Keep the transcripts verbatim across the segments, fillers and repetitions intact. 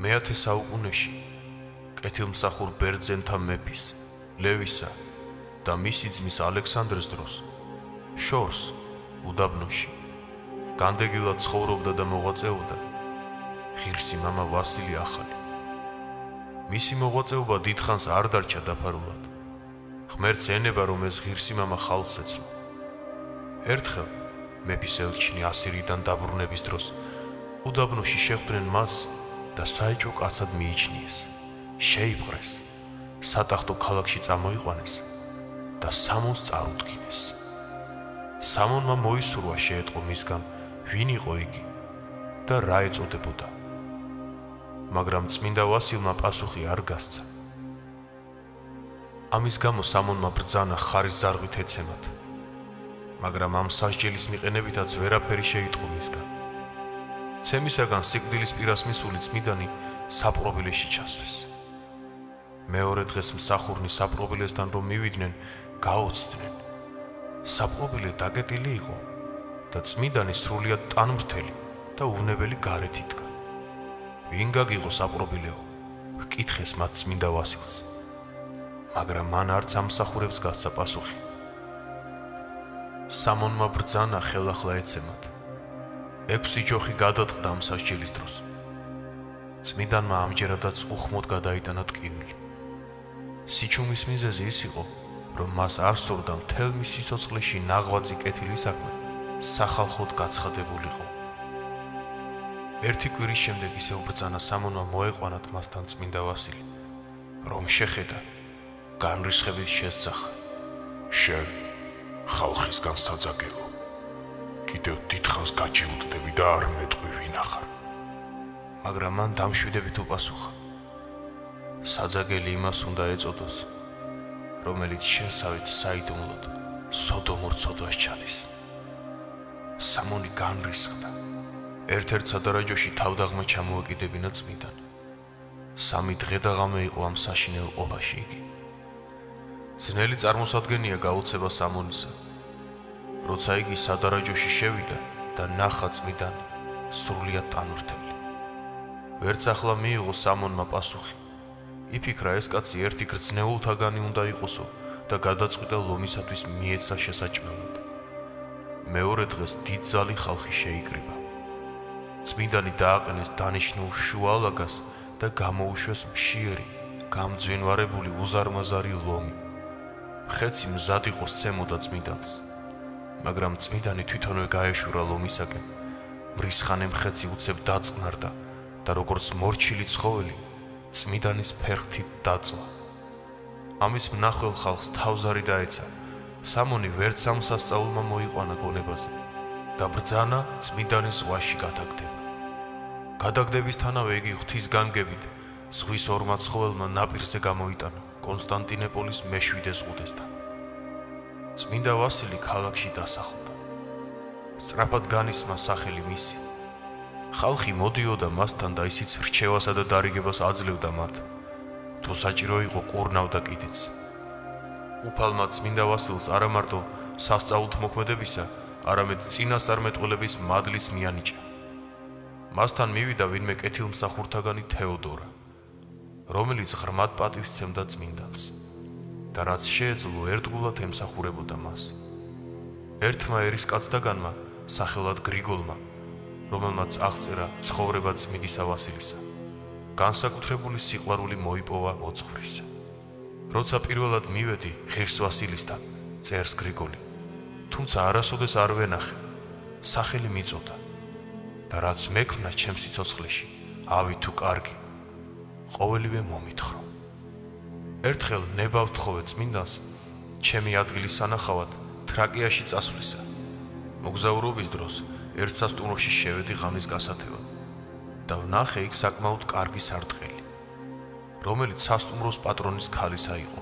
მეათე საუკუნეში კეთილმსახურ ბერძენთა მეფის ლევისა და მისი ძმის ალექსანდრეს დროს შორს უდაბნოში განდეგილად ცხოვრობდა და მოღვაწეობდა ღირსი მამა ვასილი ახალი. მისი მოღვაწეობა დიდხანს არ დარჩა დაფარულად. ღმერთს ენება, რომ ეს ღირსი მამა ხალხს ეცნო. ერთხელ მეფის ელჩინი ასირიდან დაბრუნების დროს უდაბნოში შეხვდნენ მას და საეჭვო კაცად მიიჩნიეს. შეიპყრეს, სატახტო ქალაქში წამოიყვანეს და სამონს წარუდგინეს. სამონმა მოისურვა შეეტყო მისგან, ვინ იყო იგი და რა ეწოდებოდა. მაგრამ წმინდა ვასილმა პასუხი არ გასცა. ამის გამო სამონმა ბრძანა ხარის ზარღვით ეცემათ, მაგრამ ამ სასჯელის მიყენებითაც ვერაფერი შეიტყო მისგან. ცემისაგან სიკვდილის პირას მისული წმიდანი საპყრობილეში ჩასვეს. მეორე დღეს მსახურნი საპყრობილესთან რომ მივიდნენ, გაოცდნენ. საპყრობილე დაკეტილი იყო და წმიდანი სრულიად ტანმრთელი და უვნებელი გარეთ იდგა. ვინ გაგიღო საპყრობილეო? ჰკითხეს მათ წმინდა ვასილს. მაგრამ მან არც ამ მსახურებს გასცა პასუხი. სამონმა ბრძანა ხელახლა ეცემათ. ექვსი ჯოხი გადაწყდა ამ სასჯელის დროს. წმიდანმა ამჯერადაც უხმოდ გადაიტანა ტკივილი. სიჩუმის მიზეზი ის იყო, რომ მას არ სურდა მთელ მის სიცოცხლეში ნაღვაწი კეთილი საქმე სახალხოდ გაცხადებულიყო. ერთი კვირის შემდეგ ისევ ბრძანა სამონმა მოეყვანათ მასთან წმინდა ვასილი, რომ შეხედა, განრისხებით შესძახა. შენ ხალხისგან საძაგელო, კიდევ დიდხანს გაჩიუდდები და არ მეტყვი ვინ ახარ. მაგრამ მან დამშვიდებით უპასუხა. საძაგელი იმას უნდა ეწოდოს, რომელიც შესავით საიდუმლოდ სოდომურ ცოდვას ჩადის. სამონი განრისხდა. ერთ-ერთ სადარაჯოში თავდაღმა ჩამოაკიდებინა წმიდან. სამი დღე და ღამე იყო ამ საშინელ ყოფაში იგი. ძნელი წარმოსადგენია გაუცება სამონისა. როცა იგი სადარაჯოში შევიდა და ნახა წმიდან სრულიად ტანმრთელი. ვერც ახლა მიიღო სამონმა პასუხი. იფიქრა, ეს კაცი ერთი გრძნეულთაგანი უნდა იყოსო და გადაწყვიტა ლომისათვის მიეცა შესაჭმელად. მეორე დღეს დიდძალი ხალხი შეიკრიბა. წმინდანი დააყენეს დანიშნულ შუალაგას და გამოუშვეს მშიერი, გამძვინვარებული უზარმაზარი ლომი. ხეცი მზად იყო სცემოდა წმინდანს, მაგრამ წმინდანი თვითონვე გაეშურა ლომისაკენ. მრისხანე მხეცი უცებ დაწყნარდა და როგორც მორჩილი ცხოველი წმინდანის ფერხთით დაწვა. ამის მნახველ ხალხს თავზარი დაეცა. სამონი ვერც ამ სასწაულმა მოიყვანა გონებაზე და ბრძანა წმინდანის ზღვაში გადაგდება. გადაგდებისთანავე იგი ღვთის განგებით ზღვის ორმა ცხოველმა ნაპირზე გამოიტანა კონსტანტინეპოლის მეშვიდე ზღუდესთან. წმინდა ვასილი ქალაქში დასახლდა. სწრაფად განისმა სახელი მისი. ხალხი მოდიოდა მასთან და ისიც რჩევასა და დარიგებას აძლევდა მათ, თუ საჭირო იყო კურნავდა კიდეც. უფალმა წმინდა ვასილს არა მარტო სასწაულთ მოქმედებისა, არამედ წინასწარმეტყველების მადლის მიანიჭა. მასთან მივიდა ვინმე კეთილმსახურთაგანი თეოდორა, რომელიც ღრმად პატივს სცემდა წმინდანს და რაც შეეძლო ერთგულად ემსახურებოდა მას. ერთმა ერისკაცთაგანმა სახელად გრიგოლმა, რომელმაც აღწერა ცხოვრება წმინდისა ვასილისა, განსაკუთრებული სიყვარული მოიპოვა მოძღვრის. როცა პირველად მივედი ღირს ვასილისთან, წერს გრიგოლი, თუმცა არასოდეს არ ვენახე, სახელი მიწოდა და რაც მექმნა ჩემს სიცოცხლეში, ავი თუ კარგი, ყოველივე მომითხოვ. ერთხელ ნება ვთხოვე წმინდანს, ჩემი ადგილის სანახავად თრაკიაში წასვლისა. მოგზაურობის დროს ერთ სასტუმროში შევედი ღამის გასათევად და ვნახე იქ საკმაოდ კარგი სარტყელი, რომელიც სასტუმროს პატრონის ქალისა იყო.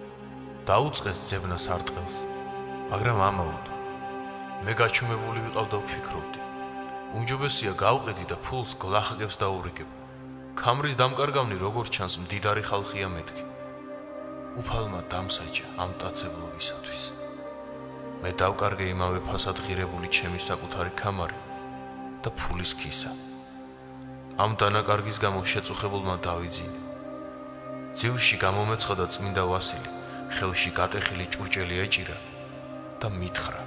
დაუწყეს ძებნა სარტყელს, მაგრამ ამაოდ მე გაჩუმებული ვიყავ და ვფიქრობდი, უმჯობესია გავყედი და ფულს გლახაკებს დაურიგებ. ქამრის დამკარგავნი როგორც ჩანს მდიდარი ხალხია მეთქი. უფალმა დამსაჯა ამ მტაცებლობისათვის. მე დავკარგე იმავე ფასად ღირებული ჩემი საკუთარი ქამარი და ფულის ქისა. ამ დანაკარგის გამო შეწუხებულმა დავიძინა. ძილში გამომეცხადა წმინდა ვასილი, ხელში გატეხილი ჭურჭელი ეჭირა და მითხრა: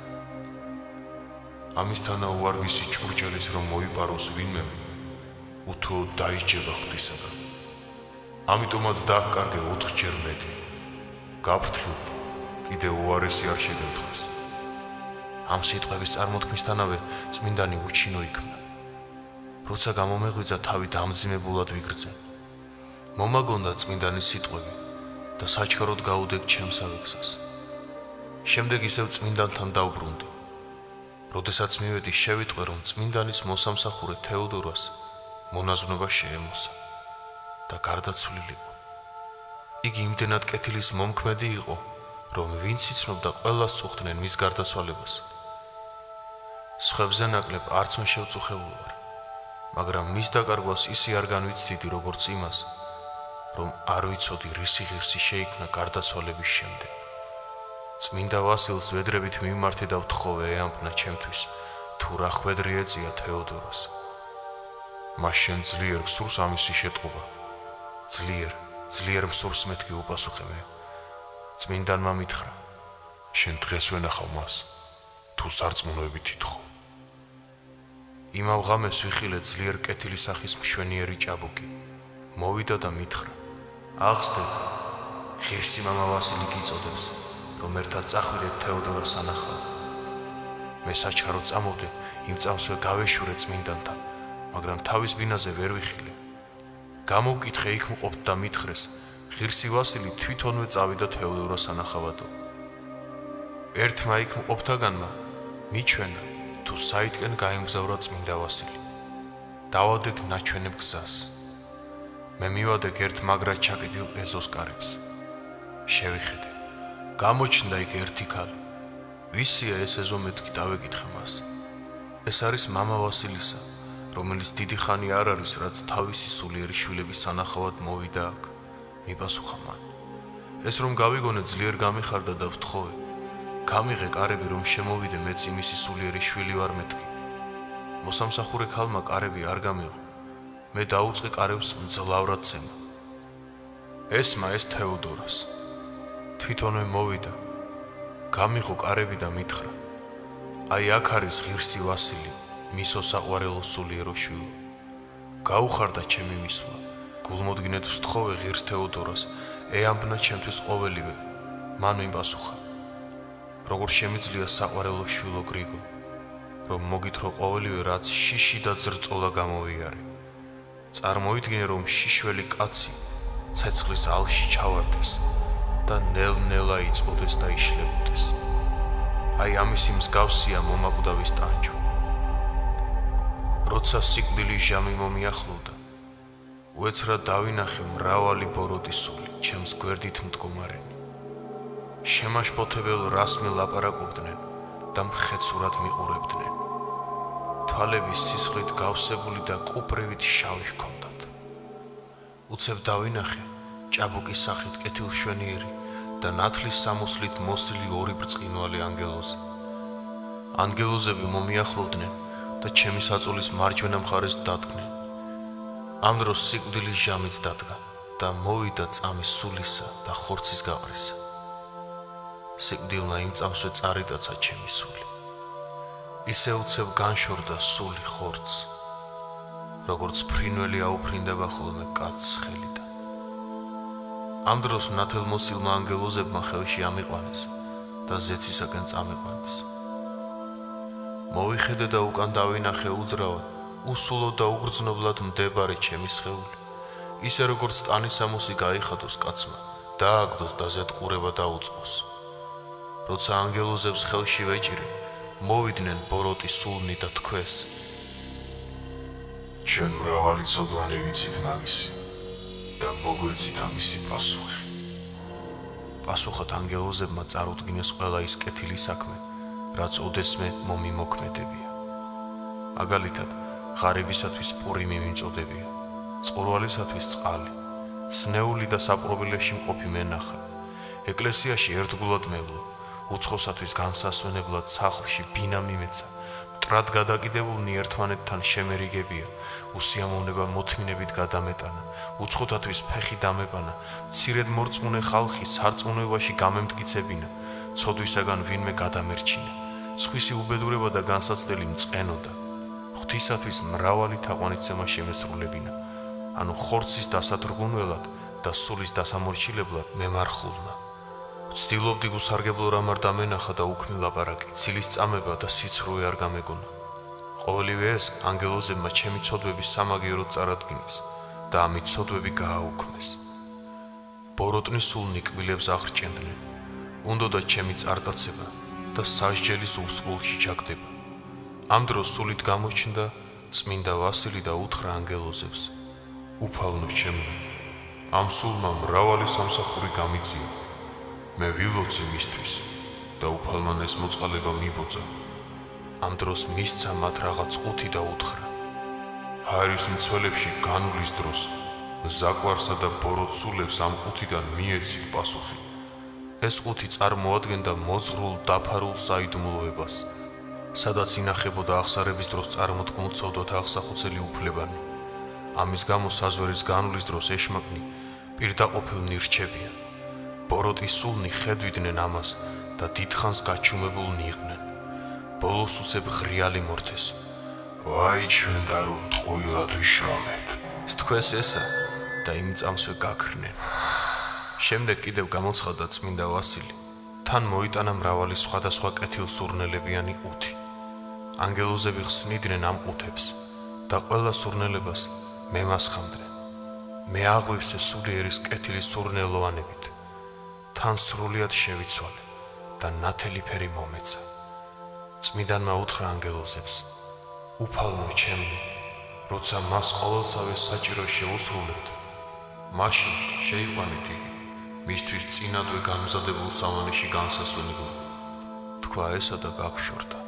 ამისთანა უარგისი ჭურჭელის რომ მოიპაროს ვინმე, უთუოდ დაიჯება ღვთისაგან. ამიტომაც დაჰკარგე ოთხჯერ მეტი. გაფრთხილ, კიდე უარესი არ შეგემთხვეს. ამ სიტყვების წარმოთქმისთანავე წმინდანი უჩინო იქმნა. როცა გამომეღვიძა, თავი დამძიმებულად ვიგრძე. მომაგონდა წმინდანის სიტყვები და საჩქაროდ გაუდეგ ჩემსავე გზას. შემდეგ ისევ წმინდანთან დავბრუნდი. როდესაც მივედი, შევიტყვე, რომ წმინდანის მოსამსახურე თეოდორას მონაზვნობა შეემოსა და გარდაცვლილი იყო. იგი იმდენად კეთილის მომქმედი იყო, რომ ვინც იცნობდა, ყველას წუხდნენ მის გარდაცვალებას. სხვებზე ნაკლებ არც მე შევწუხებულ ვარ, მაგრამ მის დაკარგვას ისე არ განვიცდიდი, როგორც იმას, რომ არ ვიცოდი რისი ღირსი შეიქმნა გარდაცვალების შემდეგ. წმინდა ვასილს ვედრებით მიმართე და ვთხოვე ეამბნა ჩემთვის, თუ რა ხვედრი ეწია თეოდორას. მას შენ ძლიერ გსურს ამისი შეტყობა. ძლიერ, ძლიერ მსურს მეთქი უპასუხე მე. წმინდანმა მითხრა: შენ დღეს ვენახავ მას, თუ სარწმუნოებით ითხოვ. იმავ ღამეს ვიხილე ძლიერ კეთილი სახის მშვენიერი ჭაბუკი. მოვიდა და მითხრა: აღსდებ, ღირსი მამა ვასილი გიწოდებს, რომ ერთად წახვიდეთ თეოდორას სანახავად. მე საჩქაროდ წამოვდე, იმ წამსვე გავეშურე წმინდანთან, მაგრამ თავის ბინაზე ვერ ვიხილე. გამოვკითხე იქ მყოფ და მითხრეს: ღირსი ვასილი თვითონვე წავიდა თეოდორას სანახავადო. ერთმა იქ მყოფთაგანმა მიჩვენა, თუ საითკენ გაემგზავრა წმინდა ვასილი. დავადეგ ნაჩვენებ გზას. მე მივადებ ერთ მაგრად ჩაკეტილ ეზოს კარებს. შევიხედე. გამოჩნდა იქ ერთი ქალი. ვისია ეს ეზო, მეთქი დავეკითხე მას. ეს არის მამა ვასილისა, რომელიც დიდი ხანი არ არის, რაც თავისი სულიერი შვილების სანახავად მოვიდა აქ. მიპასუხა მან: ეს რომ გავიგონე, ძლიერ გამიხარდა და ვთხოვე. გამიღე კარები, რომ შემოვიდე, მეც იმისი სულიერი შვილი ვარ მეთქი. მოსამსახურე ქალმა კარები არ გამიღო. მე დაუწყე კარებს მძლავრად ცემა. ესმა ეს თეოდორას. თვითონვე მოვიდა. გამიღო კარები და მითხრა: აი აქ არის ღირსი ვასილი, მისო საყვარელო სულიერო შვილო. გაუხარდა ჩემი მისვლა. გულმოდგინედ ვსთხოვე ღირს თეოდორას, ეამბნა ჩემთვის ყოველივე. მან მიპასუხა: როგორ შემიძლია საყვარელო შვილო გრიგო, რომ მოგითხრო ყოველივე, რაც შიში და ძრწოლა გამოვიარე. წარმოიდგინე, რომ შიშველი კაცი ცეცხლის ალში ჩავარდეს და ნელ-ნელა იწოდეს და იშლებოდეს. აი ამისი მსგავსია მომაკვდავის ტანჯვა. როცა სიკვდილის ჟამი მომიახლოვდა, უეცრად დავინახე მრავალი ბოროტი სული ჩემს გვერდით მდგომარენი. შემაშფოთებელ რასმე ლაპარაკობდნენ და მხეცურად მიყურებდნენ. თვალები სისხლით გავსებული და კუპრივით შავი ჰქონდათ. უცებ დავინახე ჭაბუკის სახით კეთილშვენიერი და ნათლის სამოსლით მოსილი ორი ბრწყინვალე ანგელოზი. ანგელოზები მომიახლოვდნენ და ჩემი საწოლის მარჯვენა მხარეს დადგნენ. ამ დროს სიკვდილის ჟამიც დადგა და მოვიდა წამი სულისა და ხორცის გაყრისა. სიკვდილმა იმ წამსვე წარიტაცა ჩემი სული. ისე უცებ განშორდა სული ხორცს, როგორც ფრინველი აუფრინდება ხოლმე კაცს ხელიდან. ამ დროს ნათელმოსილმა ანგელოზებმა ხელში ამიყვანეს და ზეცისაკენ წამიყვანეს. მოვიხედე და უკან დავინახე უძრავად, უსულო და უგრძნობლად მდებარე ჩემი სხეული, ისე როგორც ტანისამოსი გაიხადოს კაცმა, დააგდოს და ზეთყურება დაუწყოს. როცა ანგელოზებს ხელში ვეჭირე, მოვიდნენ ბოროტი სულნი და თქვეს: ჩვენ მრავალი ცოდვანი ვიცით მაგისი და მოგვეცით ამისი პასუხი. პასუხად ანგელოზებმა წარუდგინეს ყველა ის კეთილი საქმე, რაც ოდესმე მომიმოქმედებია. მაგალითად, ღარიბისათვის პურიმი მიმწოდებია, წყურვალისათვის წყალი, სნეული და საპყრობილეში მყოფი მენახა, ეკლესიაში ერთგულად მევლო, უცხოსათვის განსასვენებლად სახლში ბინა მიმეცა, მტრად გადაკიდებულნი ერთმანეთთან შემერიგებია, უსიამოვნება მოთმინებით გადამეტანა, უცხოთათვის ფეხი დამეყანა, მცირედ მორწმუნე ხალხი სარწმუნოებაში გამემტკიცებინა, ცოდვისაგან ვინმე გადამერჩინა, სხვისი უბედურება და განსაცდელი მწყენოდა, ღვთისათვის მრავალი თაყვანისცემა შემესრულებინა, ანუ ხორცის დასათრგუნველად და სულის დასამორჩილებლად მემარხულნა. ვცდილობდი გუსარგებლო რამ არ დამენახა და უქმი ლაპარაკი, ცილის წამება და სიცრუე არ გამეგონა. ყოველივე ეს ანგელოზებმა ჩემი ცოდვების სამაგიეროდ წარადგინეს და ამით ცოდვები გააუქმეს. ბოროტნის სულნი კბილებს აღრჭენდნენ, უნდოდა ჩემი წარდაცება და სასჯელი სულსხულში ჩაგდება. ამ დროს სულით გამოჩნდა წმინდა ვასილი და უთხრა ანგელოზებს: უფალნო ჩემო, ამ სულმა მრავალი სამსახური გამიწია. მე ვილოცი მისთვის და უფალმან ეს მოწყალება მიბოძა. ამ დროს მისცა მათ რაღაც ყუთი და უთხრა: ჰაერის მცველებში განვლის დროს ზაკვარსა და ბოროტსულებს ამ ყუთიდან მიეცით პასუხი. ეს ყუთი წარმოადგენდა მოძღრულ დაფარულ საიდუმლოებას, სადაც ინახებოდა აღსარების დროს წარმოთქმულ ცოდვათა აღსახოცელი უფლებანი. ამის გამო საზვერის განვლის დროს ეშმაკნი პირდაყოფილნი რჩებიან. ბოროტის სულნი ხედვიდნენ ამას და დიდხანს გაჩუმებულნი იყვნენ. ბოლოს უცებ ღრიალი მორთეს: ვაი ჩვენ და რომ ტყუილად ვიშალეთ. სთქვეს ესა და იმ წამსვე გაქრნენ. შემდეგ კიდევ გამოცხადდა წმინდა ვასილი, თან მოიტანა მრავალი სხვადასხვა კეთილსურნელებიანი ყუთი. ანგელოზები ხსნიდნენ ამ ყუთებს და ყველა სურნელებას მემასხამდნენ. მე აღვივსე სულიერის კეთილის სურნელოვანებით, თან სრულიად შევიცვალე და ნათელი ფერი მომეცა. წმინდანმა უთხრა ანგელოზებს: უფალნო ჩემო, როცა მას ყოველსავე საჭირო შეუსრულებთ, მაშინ შეიყვანეთ იგი მისთვის წინადვე გამზადებულ სავანეში განსასვენებლად. თქვა ესა და გაგშორდა.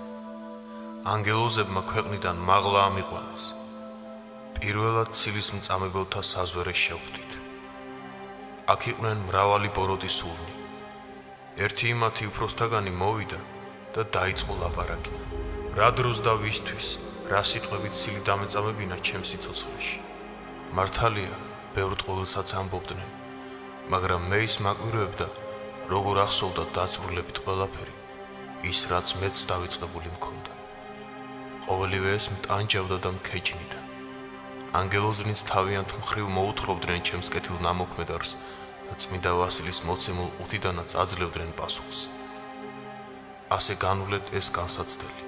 ანგელოზებმა ქვეყნიდან მაღლა ამიყვანეს. პირველად ცილის მწამებელთა საზვერეს შევხვდით. აქ იყვნენ მრავალი ბოროტის სულნი. ერთი იმათი უფროსთაგანი მოვიდა და დაიწყო ლაპარაკი. რა დროს და ვისთვის, რა სიტყვებით ცილი დამეწამებინა ჩემს სიცოცხლეში. მართალია, ბევრ ყოველსაც ამბობდნენ, მაგრამ მე ის მაკვირვებდა, როგორ ახსოვდა დაწვრილებით ყველაფერი, ის რაც მეც დავიწყებული მქონდა. ყოველივე ეს მტანჯავდა და მქეჯნიდა. ანგელოზნიც თავიანთ მხრივ მოუთხრობდნენ ჩემს კეთილ ნამოქმედარს და წმინდა ვასილის მოცემულ ყუთიდანაც აძლევდნენ პასუხს. ასე განვლეთ ეს განსაცდელი.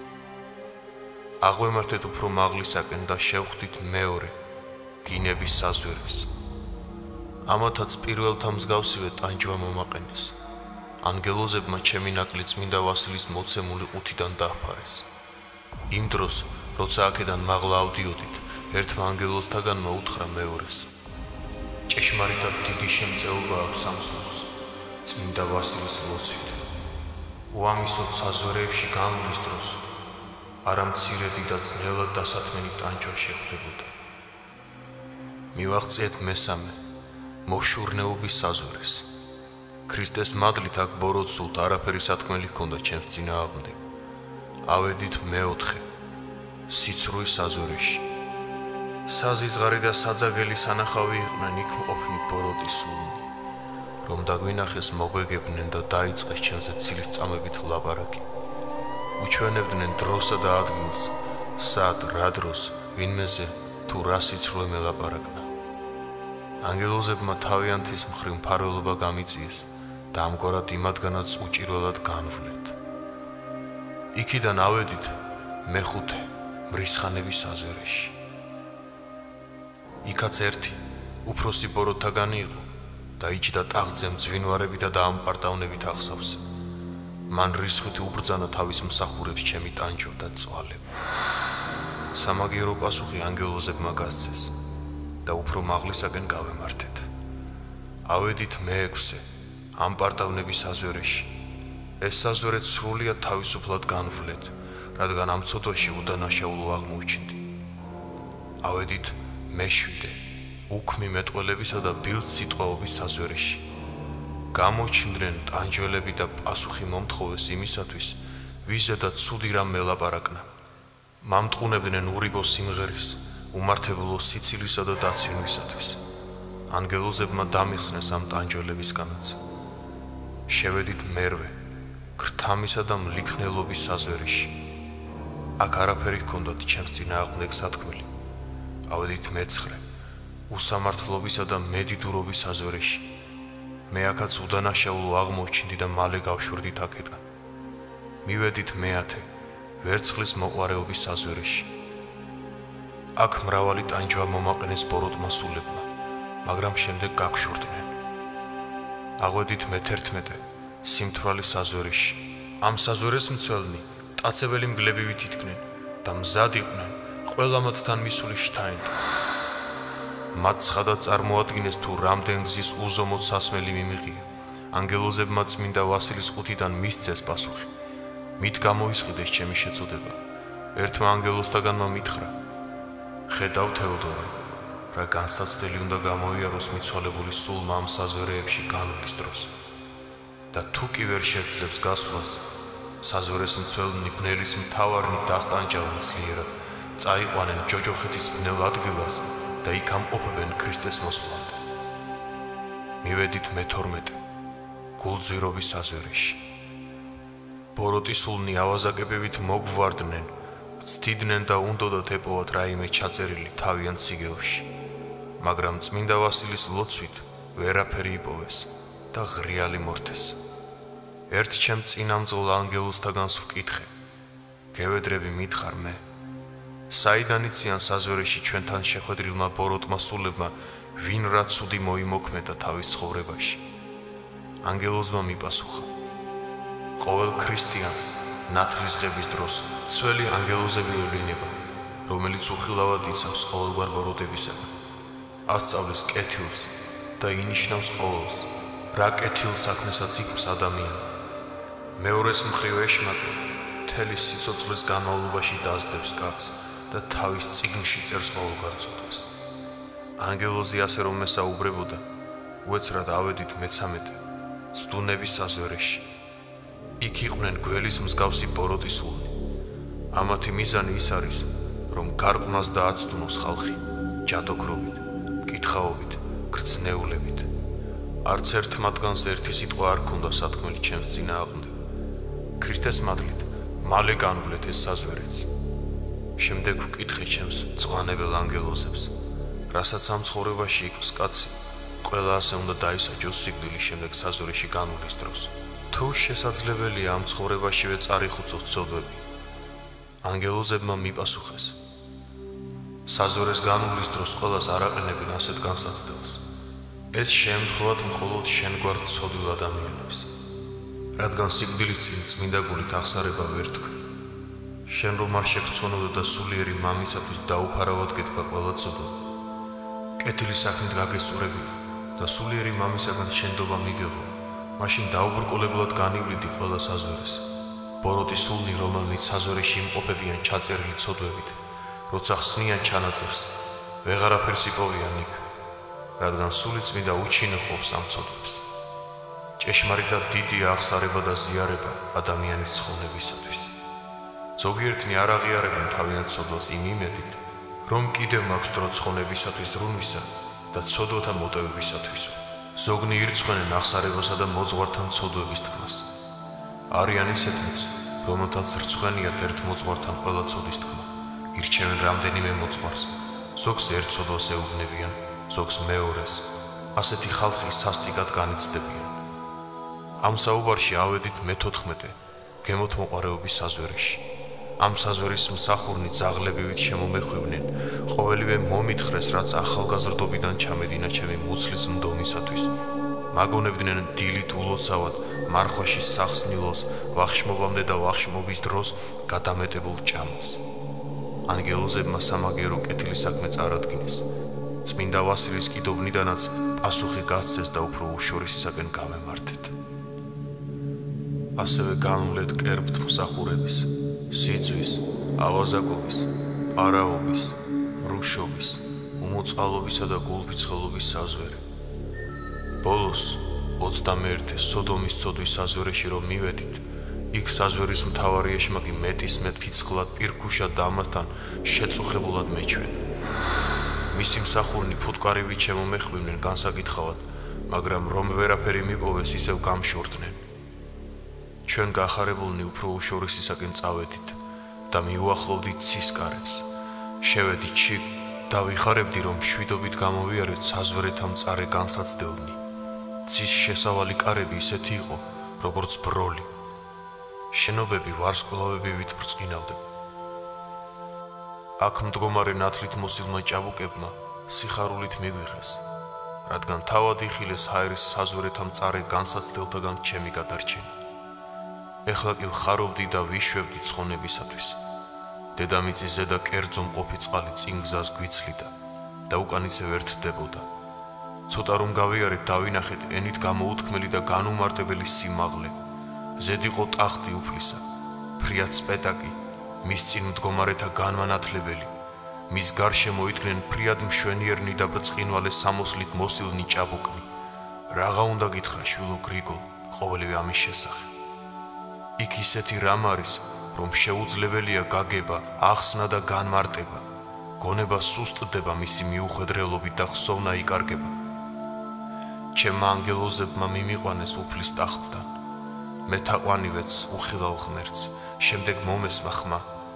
აღვემართეთ უფრო მაღლისაკენ და შევხვდით მეორე, გინების საზვერეს. ამათაც პირველთა მსგავსივე ტანჯვა მომაყენეს. ანგელოზებმა ჩემი ნაკლი წმინდა ვასილის მოცემული ყუთიდან დააფარეს. იმ დროს, როცა აქედან მაღლა ავდიოდით, ერთმა ანგელოზთაგანმა უთხრა მეორეს: ჭეშმარიტად დიდი შემწეობა აქვს ამ სულს, წმინდა ვასილის ლოცვით. უამისოდ საზვერეებში განვლის დროს არა მცირედი და ძნელად დასათმენი ტანჯვა შეხვდებოდა. მივაღწიეთ მესამე, მოშურნეობის საზვერეს. ქრისტეს მადლით აქ ბოროტსულთ არაფერი სათქმელი ჰქონდა ჩემს წინააღმდეგ. ავედით მეოთხე, სიცრუის საზვერეში. საზიზღარი და საძაგელი სანახავი იყვნენ იქ მყოფნი ბოროტის სულნი, რომ დაგვინახეს მოგვეგებდნენ და დაიწყეს ჩემზე ცილის წამებით ლაპარაკი. უჩვენებდნენ დროსა და ადგილს, სად, რა დროს, ვინმეზე თუ რა სიცრუე მელაპარაკნა. ანგელოზებმა თავიანთის მხრივ მფარველობა გამიწიეს და ამგვარად იმათგანაც უჭირველად განვლეთ. იქიდან ავედით მეხუთე, მრისხანების საზვერეში. იქაც ერთი, უფროსი ბოროტთაგანი იყო და იჯდა ტახტზე მძვინვარებითა და ამპარტავნებით აღსავსე. მან რისხვით უბრძანა თავის მსახურებს ჩემი ტანჯვა და წვალება. სამაგიერო პასუხი ანგელოზებმა გასცეს და უფრო მაღლისაკენ გავემართეთ. ავედით მეექვსე, ამპარტავნების საზვერეში. ეს საზვერეც სრულიად თავისუფლად განვლეთ, რადგან ამ ცოდვაში უდანაშაულო აღმოჩნდი. ავედით მეშვიდე, უქმი მეტყველებისა და ბილდ სიტყვაობის საზვერეში. გამოჩნდნენ ტანჯველები და პასუხი მომთხოვეს იმისათვის, ვიზედაც ცუდი რამ მელაპარაკნა. მამტყუნებდნენ ურიგო სიმღერის, უმართებულო სიცილისა და დაცინვისათვის. ანგელოზებმა დამიხსნეს ამ ტანჯველებისგანაც. შევედით მერვე, ქრთამისა და მლიქნელობის საზვერიში. აქ არაფერი ჰქონდათ ჩემს წინააღმდეგ სათქმელი. ავედით მეცხრე, უსამართლობისა და მედიდურობის საზვერიში. მე აქაც უდანაშაულო აღმოჩნდი და მალე გავშვერდით აქედან. მივედით მეათე, ვერცხლის მოყვარეობის საზვერიში. აქ მრავალი ტანჯვა მომაყენეს ბოროტმა სულებმა, მაგრამ შემდეგ გაგვშვერდნენ. აღვედით მეთერთმეტე, სიმთვრალის საზვერიში. ამ საზვერეს მცველნი ტაცებელი მგლებივით ითქმნენ და მზად იყვნენ ყველა მათთან მისული შთაენდგათ. მათ ცხადად წარმოადგინეს თუ რამდენ გზის უზომოდ სასმელი მიმიღია. ანგელოზებმა წმინდა ვასილის ყუთიდან მისცეს პასუხი. მით გამოისყიდეს ჩემი შეწოდება. ერთმა ანგელოზთაგანმა მითხრა: ხედავ თეოდორე, რა განსაცდელი უნდა გამოიაროს მიცვალებული სულმა ამ საზვერეებში განვლის დროს. და თუ კი ვერ შეძლებს გასვლას, საზვერეს მცველნი ბნელის მთავარნი დასტანჯავენ ძლიერად, წაიყვანენ ჯოჯოხეთის ბნელ ადგილას და იქ ამყოფებენ ქრისტეს მოსვლამდე. მივედით მეთორმეტე, გულძვირობის საზვერეში. ბოროტი სულნი ავაზაკებებით მოგვვარდნენ, ცდიდნენ და უნდოდათ ეპოვათ რაიმე ჩაწერილი თავიანთ სიგელში. მაგრამ წმინდა ვასილის ლოცვით ვერაფერი იპოვეს და ღრიალი მორთეს. ერთ ჩემ წინამძღოლ ანგელოზთაგანს ვკითხე: გევედრები მითხარ მე? საიდან იციან საზვერეში ჩვენთან შეხვედრილმა ბოროტმა სულებმა ვინ რა ცუდი მოიმოქმედა თავის ცხოვრებაში? ანგელოზმა მიპასუხა: ყოველ ქრისტიანს ნათლის ღების დროს ცველი ანგელოზები ევლინება, რომელიც უხილავად იცავს ყოველგვარ ბოროტებისაგან. ასწავლის კეთილს და ინიშნავს ყოველს, რა კეთილ საქმესაც იქმს ადამიანი. მეორეს მხრივ ეშმაკი მთელი სიცოცხლის განმავლობაში დაძდებს კაცს და თავის წიგნში წერს ყოველგვარ წოდას. ანგელოზი ასე რომ მესაუბრებოდა, უეცრად ავედით მეცამეტე, ცდუნების საზვერეში. იქ იყვნენ გველის მსგავსი ბოროტი სულნი. ამათი მიზანი ის არის, რომ გარყვნას დააცდუნოს ხალხი ჯადოქრობით, მკითხაობით, გრძნეულებით. არც ერთ მათგანს ერთი სიტყვა არ ჰქონდა სათქმელი ჩემს წინააღმდეგ. ქრისტეს მადლით მალე განვლეთ ეს საზვერეც. შემდეგ ვკითხე ჩემს წვანებელ ანგელოზებს, რასაც ამ ცხოვრებაში იქმს კაცი, ყველა ასე უნდა დაისაჯოს სიკვდილის შემდეგ საზვერეში განვლის დროს. თუ შესაძლებელია ამ ცხოვრებაშივე წარიხუწოთ ცოდვები. ანგელოზებმა მიპასუხეს: საზვერეს განვლის დროს ყველას არ აყენებენ ასეთ განსაცდელს. ეს შეემთხვევათ მხოლოდ შენგვარ ცოდვილ ადამიანებს. რადგან სიკვდილის წინ წმინდა გულით აღსარება ვერ თქვენ. შენ რომ არ შეგცვენოდო და სულიერი მამისათვის დაუფარავად გეთქვა ყველა ცოდვა. კეთილი საქმით გაგესწორებინა და სულიერი მამისაგან შენდობა მიგეღო, მაშინ დაუბრკოლებლად განივლიდი ყველა საზვერეს. ბოროტი სულნი, რომელნიც საზვერეში იმყოფებიან ჩაწერილი ცოდვებით, როცა ხსნიან ჩანაწერს, ვეღარაფერს იპოვიან იქ, რადგან სული წმინდა უჩინხობს ამ ცოდვებს. ჭეშმარიტად დიდია აღსარება და ზიარება ადამიანის ცხოვნებისათვის. ზოგიერთნი არ აღიარებენ თავიანთ ცოდვას იმ იმედით, რომ კიდევ მაქვს დრო ცხოვნებისათვის რუნვისა და ცოდვათა მოტევებისათვისო. ზოგნი ირცხვენენ აღსარებასა და მოძღვართან ცოდვების თქმას. არიან ისეთნიც, რომელთაც რცხვენიათ ერთ მოძღვართან ყველა ცოდის თქმა. ირჩევენ რამდენიმე მოძღვარს, ზოგს ერთ ცოდვას ეუბნებიან, ზოგს მეორეს. ასეთი ხალხი სასტიკად განიცდებიან. ამ საუბარში ავედით მეთოთხმეტე, გემოთ მოყვარეობის საზვერეში. ამ საზვერის მსახურნი ძაღლებივით შემომეხვივნენ, ყოველივე მომითხრეს, რაც ახალგაზრდობიდან ჩამედინა ჩემი მუცლის მდომისათვის. მაგონებდნენ დილით ულოცავად, მარხვაში სახსნილოს, ვახშმობამდე და ვახშმობის დროს გადამეტებულ ჭამას. ანგელოზებმა სამაგიერო კეთილი საქმე წარადგინეს. წმინდა ვასილის კიდობნიდანაც პასუხი გასცეს და უფრო უშორისისაკენ გავემართეთ. ასევე განვლეთ კერბთ მსახურების, სიძვის, ავაზაკობის, პარაობის, მრუშობის, უმოწყალობისა და გულფიცხელობის საზვერე. ბოლოს ოცდამეერთე სოდომის ცოდვის საზვერეში რომ მივედით, იქ საზვერის მთავარი ეშმაკი მეტის მეტ ფიცხლად პირქუშა და ამასთან შეწუხებულად მეჩვენა. მისი მსახურნი ფუტკარივით შემომეხვიდნენ განსაკითხავად, მაგრამ რომ ვერაფერი მიპოვეს, ისევ გამშორდნენ. ჩვენ გახარებულნი უფრო უშორისისაკენ წავედით და მიუახლოვდით ცისკარებს. შევედით ჩიგ და ვიხარებდი, რომ მშვიდობით გამოვიარეთ საზვერეთა მწარე განსაცდელნი. ცის შესავალი კარები ისეთი იყო, როგორც ბროლი. შენობები ვარსკვლავებივით ბრწყინავდება. აქ მდგომარე ნათლით მოსილმა ჭაბუკებმა სიხარულით მიგვიღეს, რადგან თავად იხილეს ჰაერის საზვერეთა მწარე განსაცდელთაგან ჩემი გადარჩენა. ეხლა კი ვხარობდი და ვიშვებდი ცხონებისათვის. დედამიწის ზედა კერძო მყოფი წყალი წინ გზას გვიცლიდა და უკან ისევ ერთდებოდა. ცოტა რომ გავიარეთ, დავინახეთ ენით გამოუთქმელი და განუმარტებელი სიმაღლე. ზედ იყო ტახტი უფლისა, ფრიად სპეტაკი, მის წინ მდგომარეთა განმანათლებელი. მის გარშემო იდგნენ ფრიად მშვენიერნი და ბრწყინვალე სამოსლით მოსილნი ჭაბუკნი. რაღა უნდა გითხრა შვილო გრიგოლ ყოველივე ამის შესახებ. იქ ისეთი რამ არის, რომ შეუძლებელია გაგება, ახსნა და განმარტება. გონება სუსტდება მისი მიუხედრელობით და ხსოვნა იკარგება. ჩემმა ანგელოზებმა მიმიყვანეს უფლის ტახტთან. მე თაყვანივეც უხილავ ღმერთს, შემდეგ მომესმა ხმა.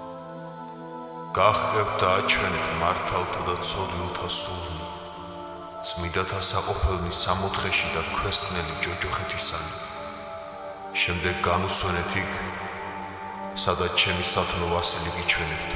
გახღებ და აჩვენეთ მართალთა და ცოდვილთა სულნი, წმიდათა საყოფელნი სამოთხეში და ქვესკნელი ჯოჯოხეთისანი. შემდეგ განუსვენეთ იქ, სადაც ჩემი სათნო ვასილი გიჩვენებთ.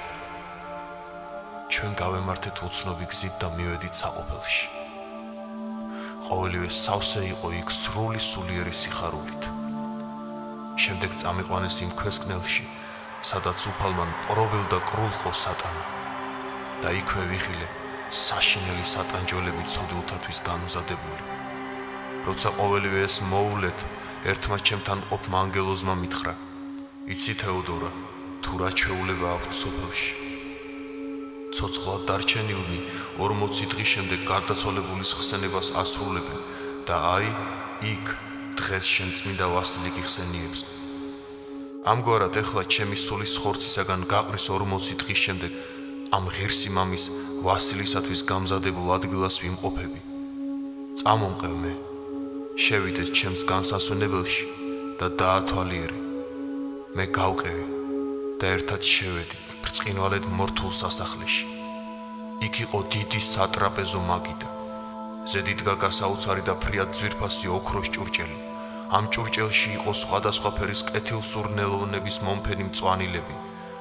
ჩვენ გავემართეთ უცნობი გზით და მივედით საყოფელში. ყოველივე სავსე იყო იქ სრული სულიერი სიხარულით. შემდეგ წამიყვანეს იმ ქვესკნელში, სადაც უფალმან პრობილ და კრულხო სატანა და იქვე ვიხილე საშინელი სატანჯველები ცოდვილთათვის განმზადებული. როცა ყოველივე ეს მოვლეთ, ერთმა ჩემთან ყოფმა ანგელოზმა მითხრა: იცი თეოდორა, თუ რა ჩვეულება აქვთ სოფელში? ცოცხლად დარჩენილნი ორმოცი დღის შემდეგ გარდაცვალებულის ხსენებას ასრულებენ და აი იქ დღეს შენ წმინდა ვასილი გიხსენიებს. ამგვარად ეხლა ჩემი სულის ხორცისაგან გაყრის ორმოცი დღის შემდეგ ამ ღირსი მამის ვასილისათვის გამზადებულ ადგილას ვიმყოფები. წამომყევ მე, შევიდეთ ჩემს განსასვენებელში და დაათვალიერე. მე გავყევი და ერთად შევედით ბრწყინვალედ მორთულ სასახლეში. იქ იყო დიდი სატრაპეზო მაგიდა. ზედიდგა გასაოცარი და ფრიად ძვირფასი ოქროს ჭურჭელი. ამ ჭურჭელში იყო სხვადასხვა ფერის კეთილსურნელოვნების მომფენი მწვანილები.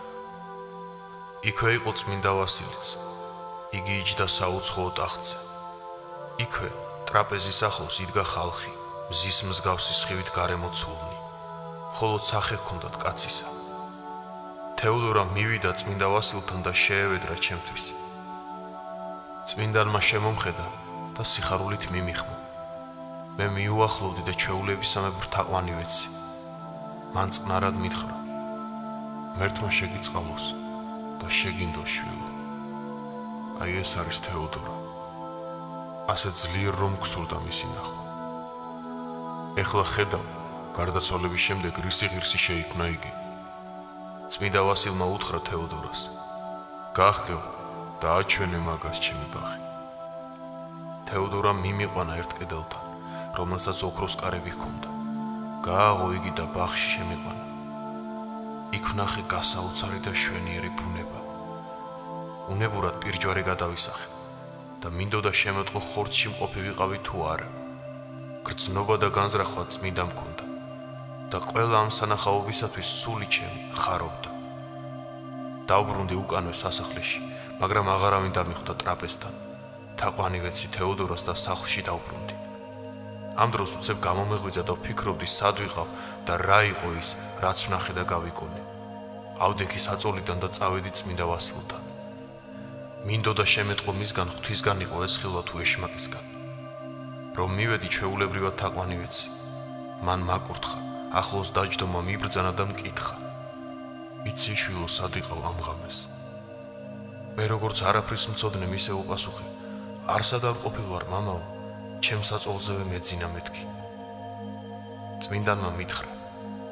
იქვე იყო წმინდა ვასილიც. იგი იჯდა საუცხოო ტახტზე. იქვე ტრაპეზის ახლოს იდგა ხალხი, მზის მსგავსი სხივით გარემოცულნი. ხოლო სახე ჰქონდათ კაცისა. თეოდორა მივიდა წმინდა ვასილთან და შეევედრა ჩემთვის. წმინდანმა შემომხედა და სიხარულით მიმიხმა. მე მიუახლოვდი და ჩვეულებისამებრ ვრთაყვანი ვეცი. მან წყნარად მითხრა: ღმერთმა შეგიწყალოს და შეგინდო შვილო. აი ეს არის თეოდორა. ასე ძლიერ რომ გსურდა მისი ნახვა. ეხლა ხედავ, გარდაცვალების შემდეგ რისი ღირსი შეიქმნა იგი. წმინდა ვასილმა უთხრა თეოდორას: გახღებ და აჩვენე მაგას ჩემი ბაღი. თეოდორა მიმიყვანა ერთ კედელთან, რომელსაც ოქროს კარები ჰქონდა. გააღო იგი და ბაღში შემიყვანა. იქ ვნახე გასაოცარი და შვენიერი ბუნება. უნებურად პირჯვარი გადავისახე და მინდოდა შემეწყო ხორცში მყოფი ვიყავი თუ არა. გრძნობა და განზრახვა წმინდა მქონდა და ყველა ამ სანახაობისათვის სული ჩემი ხარობდა. დავბრუნდი უკანვე სასახლეში, მაგრამ აღარავინ დამიხვდა ტრაპეზთან. თაყვანი ვეცი თეოდორას და სახლში დავბრუნდი. ამ დროს უცებ გამომეღვიძა და ვფიქრობდი, სად ვიყავ და რა იყო ის, რაც ვნახე და გავიკონე. ავდექი საწოლიდან და წავედი წმინდა ვასილთან. მინდოდა შემეწყო მისგან ღვთისგან იყო ეს ხილვა თუ ეშმაკისგან. რომ მივედი ჩვეულებრივად თაყვანი ვეცი. მან მაკურთხა, ახლოს დაჯდომა მიბრძანა და მკითხა: იცი შვილო, სად იყავ ამ ღამეს? მე როგორც არაფრის მცოდნე მისე უპასუხე: არსად არ ყოფილ ვარ მამაო, ჩემ საწოლზევე მეძინა მეთქი. წმინდანმა მითხრა: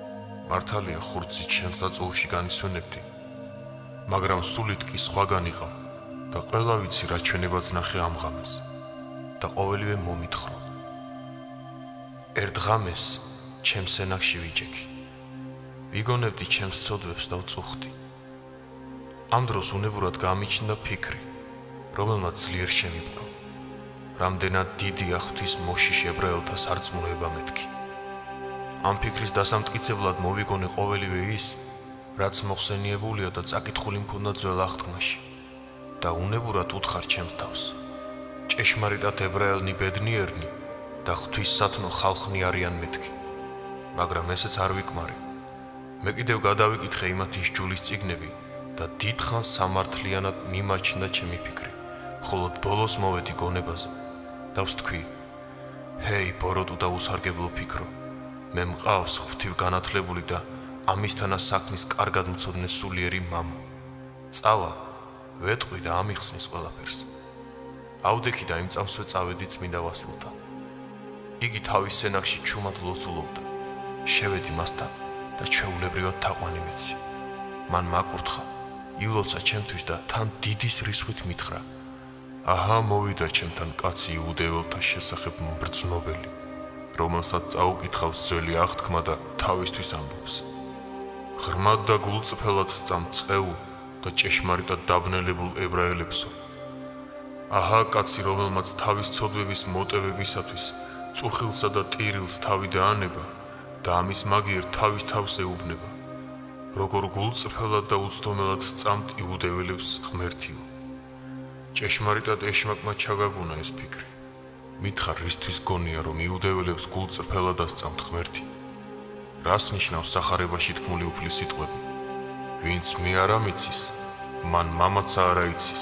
მართალია ხურცი ჩემს აწულში განისვენებდი, მაგრამ სულით კი სხვაგან იყავ და ყველა ვიცი რა ჩვენებაც ნახე ამ ღამეს და ყოველივე მომითხოვ. ერთ ღამეს ჩემს სენაკში ვიჯექი. ვიგონებდი ჩემს ცოდვებს და ვწუხდი. ამ დროს უნებურად გამიჩნდა ფიქრი, რომელმაც ძლიერ შემიყვნა. რამდენად დიდია ღვთის მოშიშ ებრაელთა სარწმუნოება მეთქი. ამ ფიქრის დასამტკიცებლად მოვიგონე ყოველივე ის, რაც მოხსენიებულია და წაკითხული მქონდა ძველ აღთქმაში და უნებურად უთხარ ჩემს თავს. ჭეშმარიტად ებრაელნი ბედნიერნი და ღვთისსათნო ხალხნი არიან მეთქი. მაგრამ ესეც არ ვიკმარი. მე კიდევ გადავიკითხე იმათი სჯულის წიგნები და დიდხანს სამართლიანად მიმაჩნდა ჩემი ფიქრი, ხოლო ბოლოს მოვედი გონებაზე და ვსთქვი: ჰეი, ბოროტო და უსარგებლო ფიქრო, მე მყავს ღვთივ განათლებული და ამისთანა საქმის კარგად მცოდნე სულიერი მამა. წავა, ვეტყვი და ამიხსნის ყველაფერს. ავდექი და იმ წამსვე წავედი წმინდა ვასილთან. იგი თავის სენაკში ჩუმად ლოცულობდა. შევედი მასთან და ჩვეულებრივად თაყვანი ვეცი. მან მაკურთხა, ილოცა ჩემთვის და თან დიდი სრისხვით მითხრა: აჰა, მოვიდა ჩემთან კაცი იუდეველთა შესახებ მბრძნობელი, რომელსაც წაუკითხავს ძველი აღთქმა და თავისთვის ამბობს. ღრმად და გულწრფელად სწამ წყეულ და ჭეშმარიტად დაბნელებულ ებრაელებსო. აჰა, კაცი, რომელმაც თავის ცოდვების მოტივებისათვის წუხილსა და ტირილს თავი დაანება და ამის მაგიერ თავის თავს ეუბნება. როგორ გულწრფელად და უცდომელად სწამთ იუდეველებს ღმერთიო. ჭეშმარიტად ეშმაკმა ჩაგაგუნა ეს ფიქრი. მითხარ, რისთვის გონია, რომ იუდეველებს გულწრფელად ასწამთ ღმერთი? რას ნიშნავს სახარებაში თქმული უფლის სიტყვები? ვინც მე არ ამიცის, მან მამაცა არ აიცის.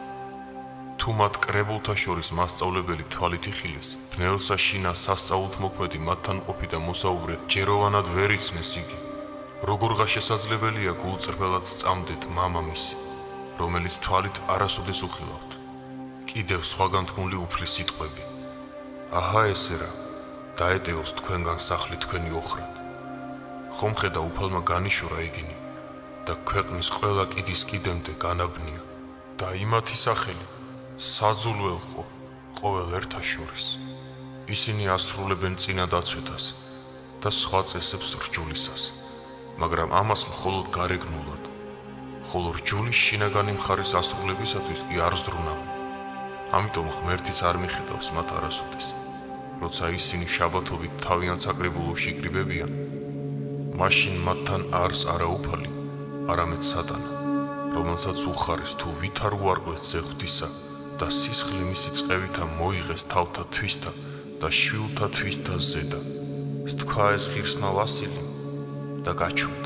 თუ მათ კრებულთა შორის მასწავლებელი თვალით იხილეს, ბნელსა შინა სასწაულთ მოქმედი მათთან ყოფი და მოსაუბრე ჯეროვანად ვერ იცნეს იგი. როგორღა შესაძლებელია გულწრფელად სწამდეთ მამამისი, რომელიც თვალით არასოდეს უხილავთ. კიდევ სხვაგან თქმული უფლის სიტყვები. აჰა, ესე რა, დაეტევოს თქვენგან სახლი თქვენი ოხრად. ხომ ხედა უფალმა განიშურა იგინი და ქვეყნის ყველა კიდის კიდემდე განაბნია და იმათი სახელი საძულველყო ყოველ ერთა შორის. ისინი ასრულებენ წინა დაცვეთას და სხვა წესებს რჯულისას, მაგრამ ამას მხოლოდ გარეგნულად, ხოლო რჯულის შინაგანი მხარის ასრულებისათვის კი არ ზრუნავენ. ამიტომ ღმერთიც არ მიხედავს მათ არასოდეს, როცა ისინი შაბათობით თავიანთ საკრებულოში იკრიბებიან, მაშინ მათთან არს არა უფალი, არამედ სატანა, რომელსაც უხარეს თუ ვით არ უარყვეს ძე ღვთისა და სისხლი მისი წყევითა მოიღეს თავთა თვისთა და შვილთა თვისთა ზედა. სთქვა ეს ღირსმა ვასილიმ და გაჩუმდა.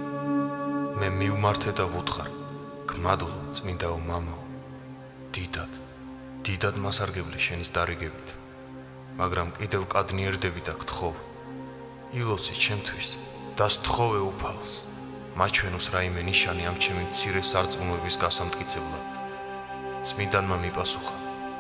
მე მივმართე და ვუთხარ: გმადლო, წმინდაო მამაო, დიდად, დიდად მასარგებლე შენის დარიგებით, მაგრამ კიდევ კადნიერდები და გთხოვ, ილოცი ჩემთვის და სთხოვე უფალს, მაჩვენოს რაიმე ნიშანი ამ ჩემი მცირე სარწმუნოების გასამტკიცებლად. წმინდანმა მიპასუხა: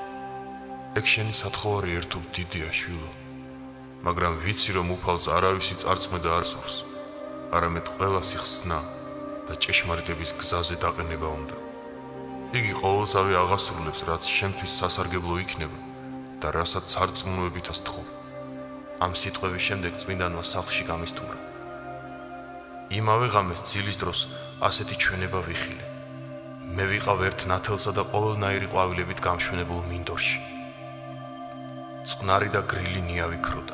ეგ შენი სათხოვარი ერთობ დიდია, შვილო, მაგრამ ვიცი, რომ უფალს არავისი წარწმედა არ სურს, არამედ ყველას იხსნა და ჭეშმარიტების გზაზე დაყენება უნდა. იგი ყოველსავე აღასრულებს, რაც შენთვის სასარგებლო იქნება და რასაც სარწმუნოებითაც თხოვ. ამ სიტყვების შემდეგ წმინდანმა სახლში გამისტუმრა. იმავე ღამეს ძილის დროს ასეთი ჩვენება ვიხილე. მე ვიყავ ერთ ნათელსა და ყოველნაირი ყვავილებით გამშვენებულ მინდორში. წყნარი და გრილი ნიავი ქროდა.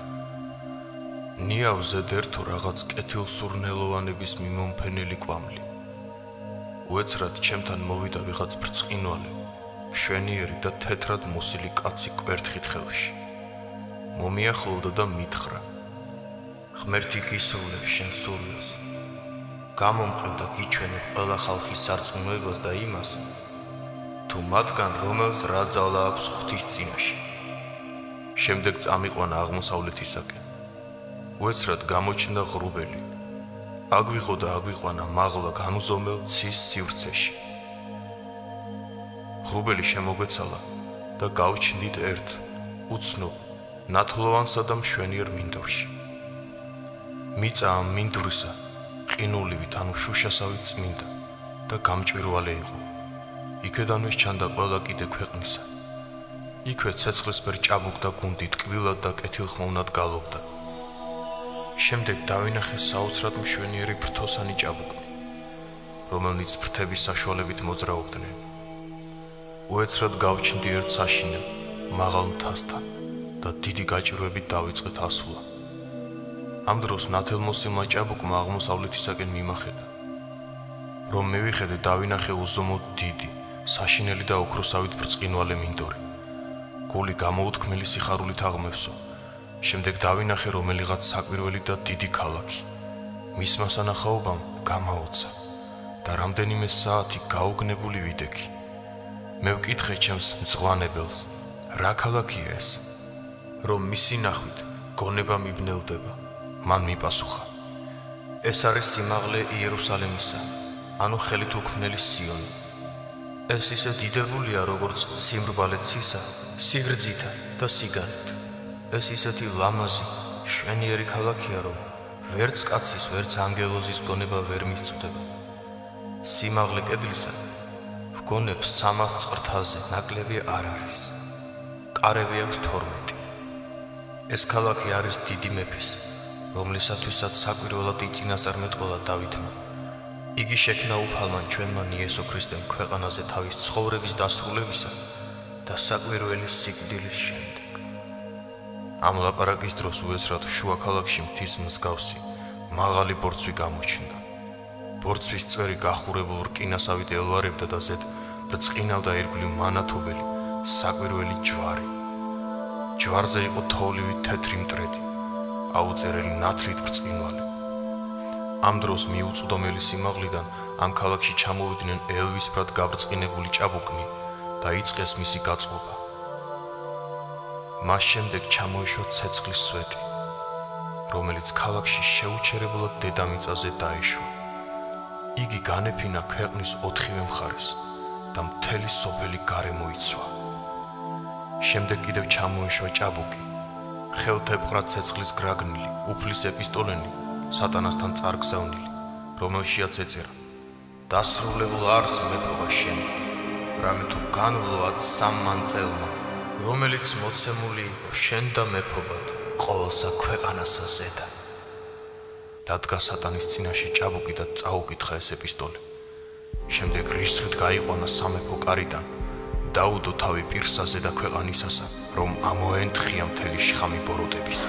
ნიავზე დერთო რაღაც კეთილსურნელოვანების მიმომფენელი კვამლი. უეცრად ჩემთან მოვიდა ვიღაც ბრწყინვალე, მშვენიერი და თეთრად მოსილი კაცი კვერთხით ხელში. მომიახლოვდა და მითხრა: ღმერთი გისრულებს შენ სურვილს. გამომყევ და გიჩვენებ ყველა ხალხის სარწმუნოებას და იმას, თუ მათგან რომელს რა ძალა აქვს ღვთის წინაშე. შემდეგ წამიყვანა აღმოსავლეთისაკენ. უეცრად გამოჩნდა ღრუბელი. აგვიღო და აგვიყვანა მაღლა განუზომელ ცის სივრცეში. ღრუბელი შემოგვეცალა და გავჩნდით ერთ უცნობ, ნათლოვანსა და მშვენიერ მინდორში. მიწა ამ მინდვრისა ყინულივით, ანუ შუშასავით წმინდა და გამჭვირვალე იყო. იქედანვე ჩანდა ყველა კიდე ქვეყნისა. იქვე ცეცხლისფერ ჭაბუკდა გუნდი ტკბილად და კეთილხმოვნად გალობდა. შემდეგ დავინახე საოცრად მშვენიერი ფრთოსანი ჭაბუკნი, რომელნიც ფრთების საშუალებით მოძრაობდნენ. უეცრად გავჩნდი ერთ საშინელ, მაღალ მთასთან და დიდი გაჭირვებით დავიწყეთ ასვლა. ამ დროს ნათელმოსილმა ჭაბუკმა აღმოსავლეთისაკენ მიმახედა. რომ მივიხედე, დავინახე უზომოდ დიდი, საშინელი და ოქროსავით ბრწყინვალე მინდორი. გული გამოუთქმელი სიხარულით აღმევსო. შემდეგ დავინახე რომელიღაც საკვირველი და დიდი ქალაქი. მისმა სანახაობამ გამაოცა და რამდენიმე საათი გაუგნებული ვიდექი. მე ვკითხე ჩემს მწვანებელს, რა ქალაქია ეს? რომ მისი ნახვით გონება მიბნელდება. მან მიპასუხა, ეს არის სიმაღლე იერუსალემისა, ანუ ხელით უქმნელი სიონი. ეს ისე დიდებულია, როგორც სიმრბალე ცისა, სიგრძითა და სიგანით. ეს ისეთი ლამაზი, შვენიერი ქალაქია, რომ ვერც კაცის, ვერც ანგელოზის გონება ვერ მისწვდება. სიმაღლე კედლისა ვგონებ სამას წრთაზე ნაკლები არ არის. კარები აქვს თორმეტი. ეს ქალაქი არის დიდი მეფის, რომლისათვისაც საკვირველად იწინასწარმეტყველა დავითმა. იგი შექმნა უფალმა ჩვენმა იესო ქრისტემ ქვეყანაზე თავის ცხოვრების დასრულებისა და საკვირველის სიკვდილის შემდეგ. ამ ლაპარაკის დროს უეცრად შუა ქალაქში მთის მსგავსი მაღალი ბორცვი გამოჩნდა. ბორცვის წვერი გახურებულ რკინასავით ელვარებდა და ზედ ბრწყინავდა ირგვლივ მანათობელი საკვირველი ჯვარი. ჯვარზე იყო თოვლივი თეთრი მტრედი, აუწერელი ნათლით ბრწყინვალე. ამ დროს მიუწვდომელი სიმაღლიდან ამ ქალაქში ჩამოვიდნენ ელვისფრად გაბრწყინებული ჭაბუკნი და იწყეს მისი გაწყობა. მას შემდეგ ჩამოიშვა ცეცხლის სვეტი, რომელიც ქალაქში შეუჩერებლად დედამიწაზე დაეშვა. იგი განეფინა ქვეყნის ოთხივე მხარეს და მთელი სოფელი გარემოიცვა. შემდეგ კიდევ ჩამოიშვა ჭაბუკი, ხელთეპყრა ცეცხლის გრაგნილი, უფლის ეპისტოლენი, სატანასთან წარგზავნილი, რომელშიაც ეწერა: დასრულებულ არს მეფობა შენ, რამე თუ განვლოად სამმან წელმა, რომელიც მოცემული იყო შენ და მეფობად ყოველსა ქვეყანასა ზედა. დადგა სატანის წინაშე ჭაბუკი და წაუკითხა ეს ეპისტოლე. შემდეგ რისხით გაიყვანა სამეფო კარიდან, დაუდო თავი პირსაზე და ქვეყანისასა, რომ ამოენთხია მთელი შხამი ბოროტებისა.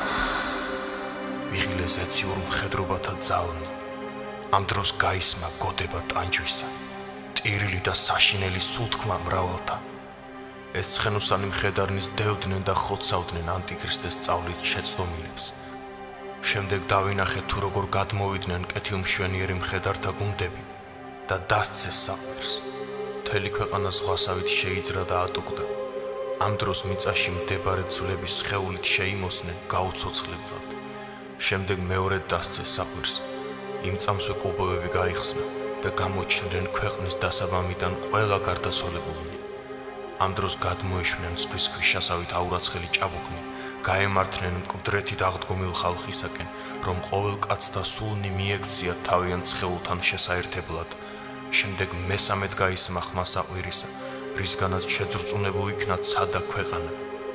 მიღილეს ეციურ მხედრობათა ძალნი. ამ დროს გაისმა გოდება ტანჯვისა, ტირილი და საშინელი სულთქმა მრავალთა. ეს ცხენოსანი მხედარნის დევდნენ და ხოცავდნენ ანტიქრისტეს სწავლით შეცდომილებს. შემდეგ დავინახე თუ როგორ გადმოვიდნენ კეთილმშვენიერი მხედართა გუნდები და დასცეს საყვირს. მთელი ქვეყანა ზღვასავით შეიძრა და ატუկდა. ამ დროს მიწაში მდებარე ძვლების სხეულით შეიმოსნენ გაუცოცხლებლად. შემდეგ მეორედ დასცეს საყვირს. იმ წამსვე კუბოები გაიხსნა და გამოჩნდნენ ქვეყნის დასაბამიდან ყველა გარდაცვალებულნი. ამ დროს გადმოეშვნენ ზღვის ქვიშასავით აურაცხელი ჭაბუკნი, გაემართნენ მკვდრეთით აღდგომილ ხალხისაკენ, რომ ყოველ კაცთა სულნი მიექცია თავიანთ სხეულთან შესაერთებლად. შემდეგ მესამედ გაისმა ხმა საყვირისა, რისგანაც შეძრწუნებულ იქნა ცადა ქვეყანა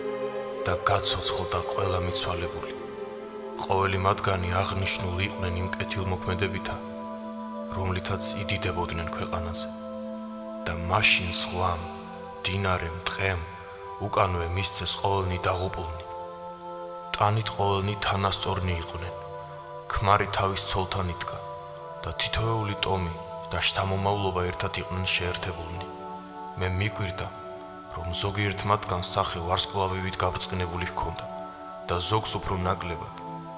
და გაცოცხლდა ყველა მიცვალებული. ყოველი მათგანი აღნიშნული იყვნენ იმ კეთილმოქმედებითა, რომლითაც იდიდებოდნენ ქვეყანაზე. და მაშინ ზღვამ, დინარემ, ტყემ უკანვე მისცეს ყოველნი დაღუპულნი. ტანით ყოველნი თანასწორნი იყვნენ. ქმარი თავის ცოლთან იდგა და თითოეული ტომი და შთამომავლობა ერთად იყვნენ შეერთებულნი. მე მიგვირდა, რომ ზოგიერთ მათგანს სახე ვარსკვლავივით გაბრწყინებული ჰქონდა და ზოგს უფრო ნაკლებად.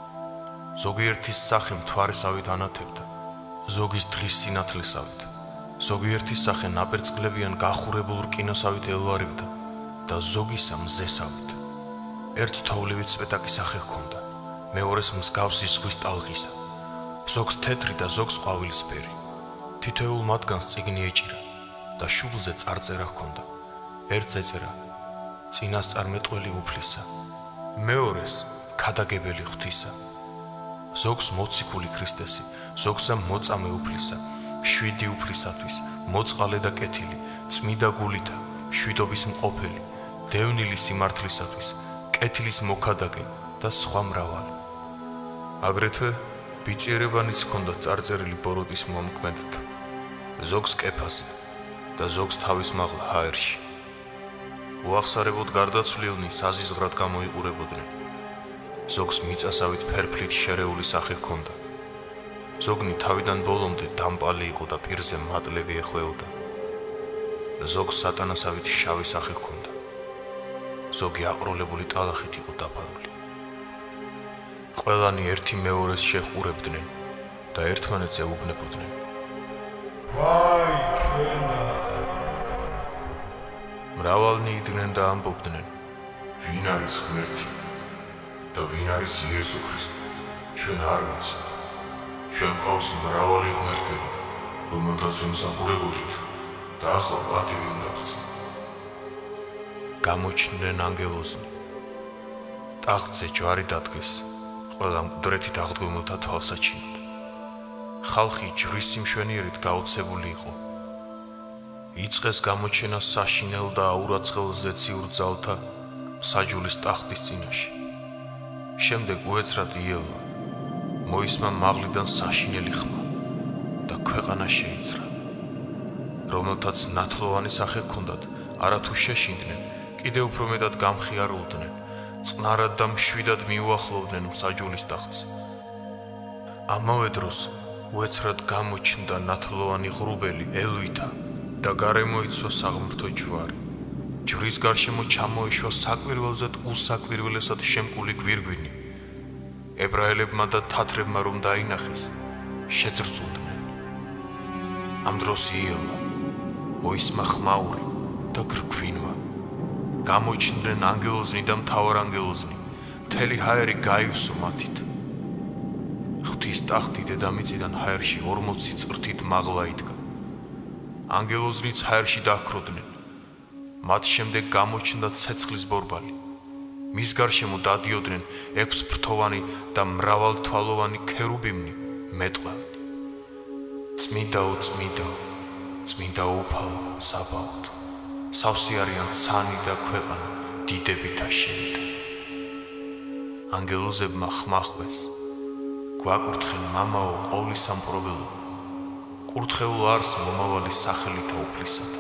ზოგიერთის სახე მთვარესავით ანათებდა, ზოგის დღის სინათლესავით, ზოგიერთის სახე ნაპერწკლებიან გახურებულ რკინასავით ელვარებდა და ზოგისა მზესავით. ერთ თოვლივით სპეტაკი სახე ჰქონდა, მეორეს მსგავსი ზღვის ტალღისა, ზოგს თეთრი და ზოგს ყვავილისფერი. თითოეულ მათგანს წიგნი ეჭირა და შუბლზე წარწერა ჰქონდა. ერთს ეწერა წინასწარმეტყველი უფლისა, მეორეს ქადაგებელი ღვთისა, ზოგს მოციქული ქრისტესი ზოგსა მოწამე უფლისა, შვიდი უფლისათვის, მოწყალე და კეთილი, წმიდა გულითა, შვიდობის მყოფელი, დევნილი სიმართლისათვის, კეთილის მოქადაგე და სხვა მრავალი. აგრეთვე ბიწიერებანიც ჰქონდათ წარწერილი ბოროტის მომკვეთთ, ზოგს კეფაზე და ზოგს თავის მაღლა ჰაერში. უახსარებოდ გარდაცვლილნი საზიზღრად გამოიყურებოდნენ. ზოგს მიწასავით ფერფლით შერეული სახე ჰქონდა. ზოგნი თავიდან ბოლომდე დამპალი იყო და პირზე მატლები ეხვეოდა. ზოგს სატანასავით შავი სახე ჰქონდა. ზოგი აყროლებული ტალახით იყო დაფარული. ყველანი ერთი მეორეს შეხურებდნენ და ერთმანეთზე უბნებოდნენ. ვაი, ჩვენა! მრავალნი იდგნენ და ამბობდნენ, ვინ არის ღმერთი და ვინ არის იესო ქრისტე? ჩვენ არ ვიცით. ჩვენ გვყავს მრავალი ღმერთები, რომელთაც ვიმსახურებოდით და ახლა პატივი უნდა გცნო. გამოჩნდნენ ანგელოზნი. ტახტზე ჯვარი დადგეს, ყველა მკვდრეთით აღდგომილთა თვალსაჩინოდ. ხალხი ჯვრის სიმშვენიერით გაოცებული იყო. იწყეს გამოჩენა საშინელ და აურაცხელ ზეციურ ძალთა საჯულის ტახტის წინაშე. შემდეგ უეცრად იელვა, მოისმა მაღლიდან საშინელი ხმა და ქვეყანა შეიძრა. რომელთაც ნათლოვანი სახე ჰქონდათ, არათუ შეშინდნენ, კიდევ უფრო მეტად გამხიარულდნენ, წყნარად და მშვიდად მიუახლოვდნენ საჯულის ტახტს. ამავე დროს უეცრად გამოჩნდა ნათლოვანი ღრუბელი ელვითა და გარემოიცვა საღმრთო ჯვარი. ჯვრის გარშემო ჩამოეშვა საკვირველზად უსაკვირველესად შემკული გვირგვინი. ებრაელებმა და თათრებმა რომ დაინახეს, შეძრწულდნენ. ამ დროს იელვა, მოისმა ხმაური და გრგვინვა. გამოჩნდნენ ანგელოზნი და მთავარანგელოზნი, მთელი ჰაერი გაივსო მათით. ღვთის ტახტი დედამიწიდან ჰაერში ორმოცი წრთით მაღლა იდგა. ანგელოზნიც ჰაერში დაჰქროდნენ. მათ შემდეგ გამოჩნდა ცეცხლის ბორბალი. მის გარშემო დადიოდნენ ექვსფრთოვანი და მრავალთვალოვანი ქერუბიმნი მეტყველნი. წმინდაო, წმინდაო, წმინდა უფალო, საბაოთო, სავსე არიან ცანი და ქვეყანა დიდებითა შენდა. ანგელოზებმა ხმახვეს, გვაკურთხენ მამაო ყოვლისამპრობელო, კურთხეულ არს მომავალი სახელითა უფლისათა.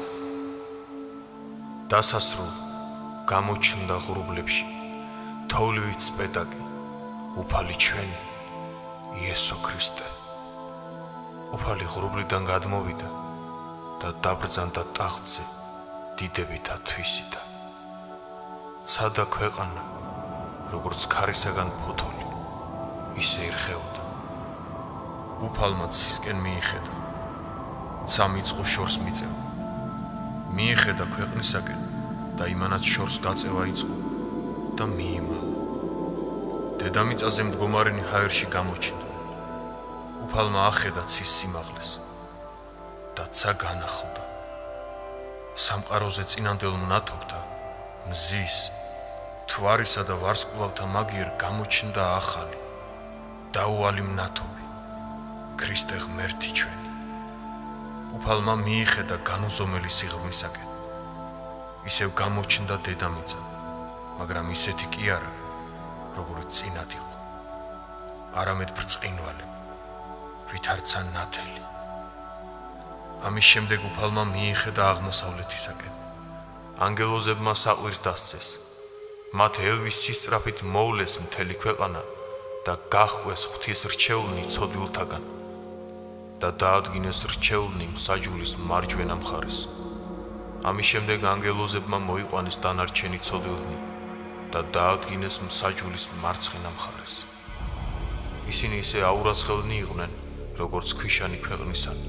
დასასრულ გამოჩნდა ღრუბლებში თოვლივით სპეტაკი, უფალი ჩვენი იესო ქრისტე. უფალი ღრუბლიდან გადმოვიდა და დაბრძანდა ტახტზე დიდებითა თვისითა. სადა ქვეყანა, როგორც ქარისაგან ფოთოლი, ისე ირხეოდა. უფალმა ცისკენ მიიხედა, სამიწყო შორს მიწევა. მიიხედა ქვეყნისაკენ და იმანაც შორს გაწევა იწყო და მიიმალა. დედამიწაზე მდგომარენი ჰაერში გამოჩნდა. უფალმა ახედა ცის სიმაღლეს და ცა განახლდა. სამყაროზე წინანდელ მნათობთა, მზის, თვარისა და ვარსკვლავთა მაგიერ გამოჩნდა ახალი, დაუვალი მნათობი, ქრისტე ღმერთი ჩვენი. უფალმა მიიხედა განუზომელი სიღრმისაკენ. ისევ გამოჩნდა დედამიწა, მაგრამ ისეთი კი არა, როგორც წინად იყო. არამედ ბრწყინვალე, ვითარცა ნათელი. ამის შემდეგ უფალმა მიიხედა აღმოსავლეთისაკენ. ანგელოზებმა საყვირს დასცეს. მათ ელვის სისწრაფით მოვლეს მთელი ქვეყანა და გახვეს ღვთის რჩეულნი ცოდვილთაგან და დაადგინეს რჩეულნი მსაჯულის მარჯვენა მხარეს. ამის შემდეგ ანგელოზებმა მოიყვანეს დანარჩენი ცოდვილნი და დაადგინეს მსაჯულის მარცხენა მხარეს. ისინი ისე აურაცხელნი იყვნენ, როგორც ქვიშანი ქვეყნისანი.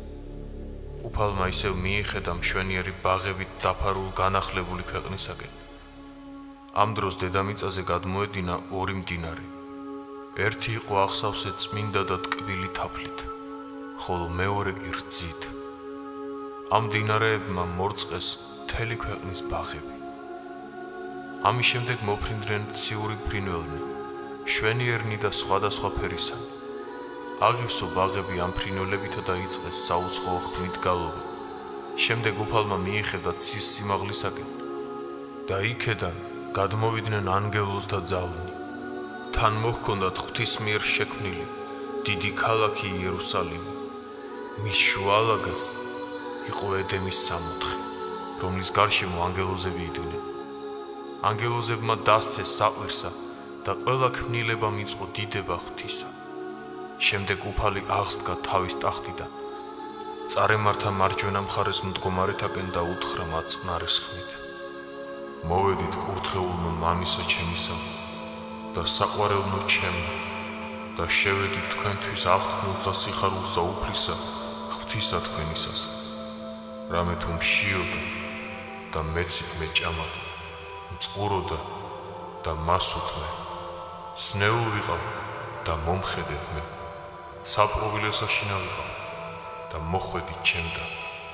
უფალმა ისევ მიიხედა მშვენიერი ბაღებით დაფარულ განახლებული ქვეყნისაკენ. ამ დროს დედამიწაზე გადმოედინა ორი მდინარე. ერთი იყო აღსავსე წმინდა და ტკბილი თაფლით, ხოლო მეორე კი რძით. ამ მდინარეებმა მორწყეს მთელი ქვეყნის ბაღები. ამის შემდეგ მოფრინდნენ ციური ფრინველნი, შვენიერნი და სხვადასხვა ფერისანი. აღივსო ბაღები ამ ფრინველებითა და იწყეს საუცხოო ხმით გალობა. შემდეგ უფალმა მიიხედა ცის სიმაღლისაკენ და იქედან გადმოვიდნენ ანგელოზ და ძალნი. თან მოჰქონდათ ღვთის მიერ შექმნილი დიდი ქალაქი იერუსალიმი. მის შუალაგას იყო ედემის სამოთხე, რომლის გარშემო ანგელოზები იდგნენ. ანგელოზებმა დასცეს საყვირსა და ყველა ქმნილება მიწყო დიდება ღვთისა. შემდეგ უფალი აღსდგა თავის ტახტიდან, წარემართა მარჯვენა მხარეს მდგომარეთაკენ და უთხრა მათ წყნარის ხმით: მოვედით კურთხეულნო მამისა ჩემისა და საყვარელნო ჩემო და შევედით თქვენთვის აღთქმულსა სიხარულსა უფლისა ღვთისა თქვენისას. რამე თუ მშიოდა და მეცით მეჭამად, მწყუროდა და მასუთმე, სნეულ ვიყავ და მომხედეთ მე, საპყრობილესა შინა ვიყავ და მოხვედით ჩემთან.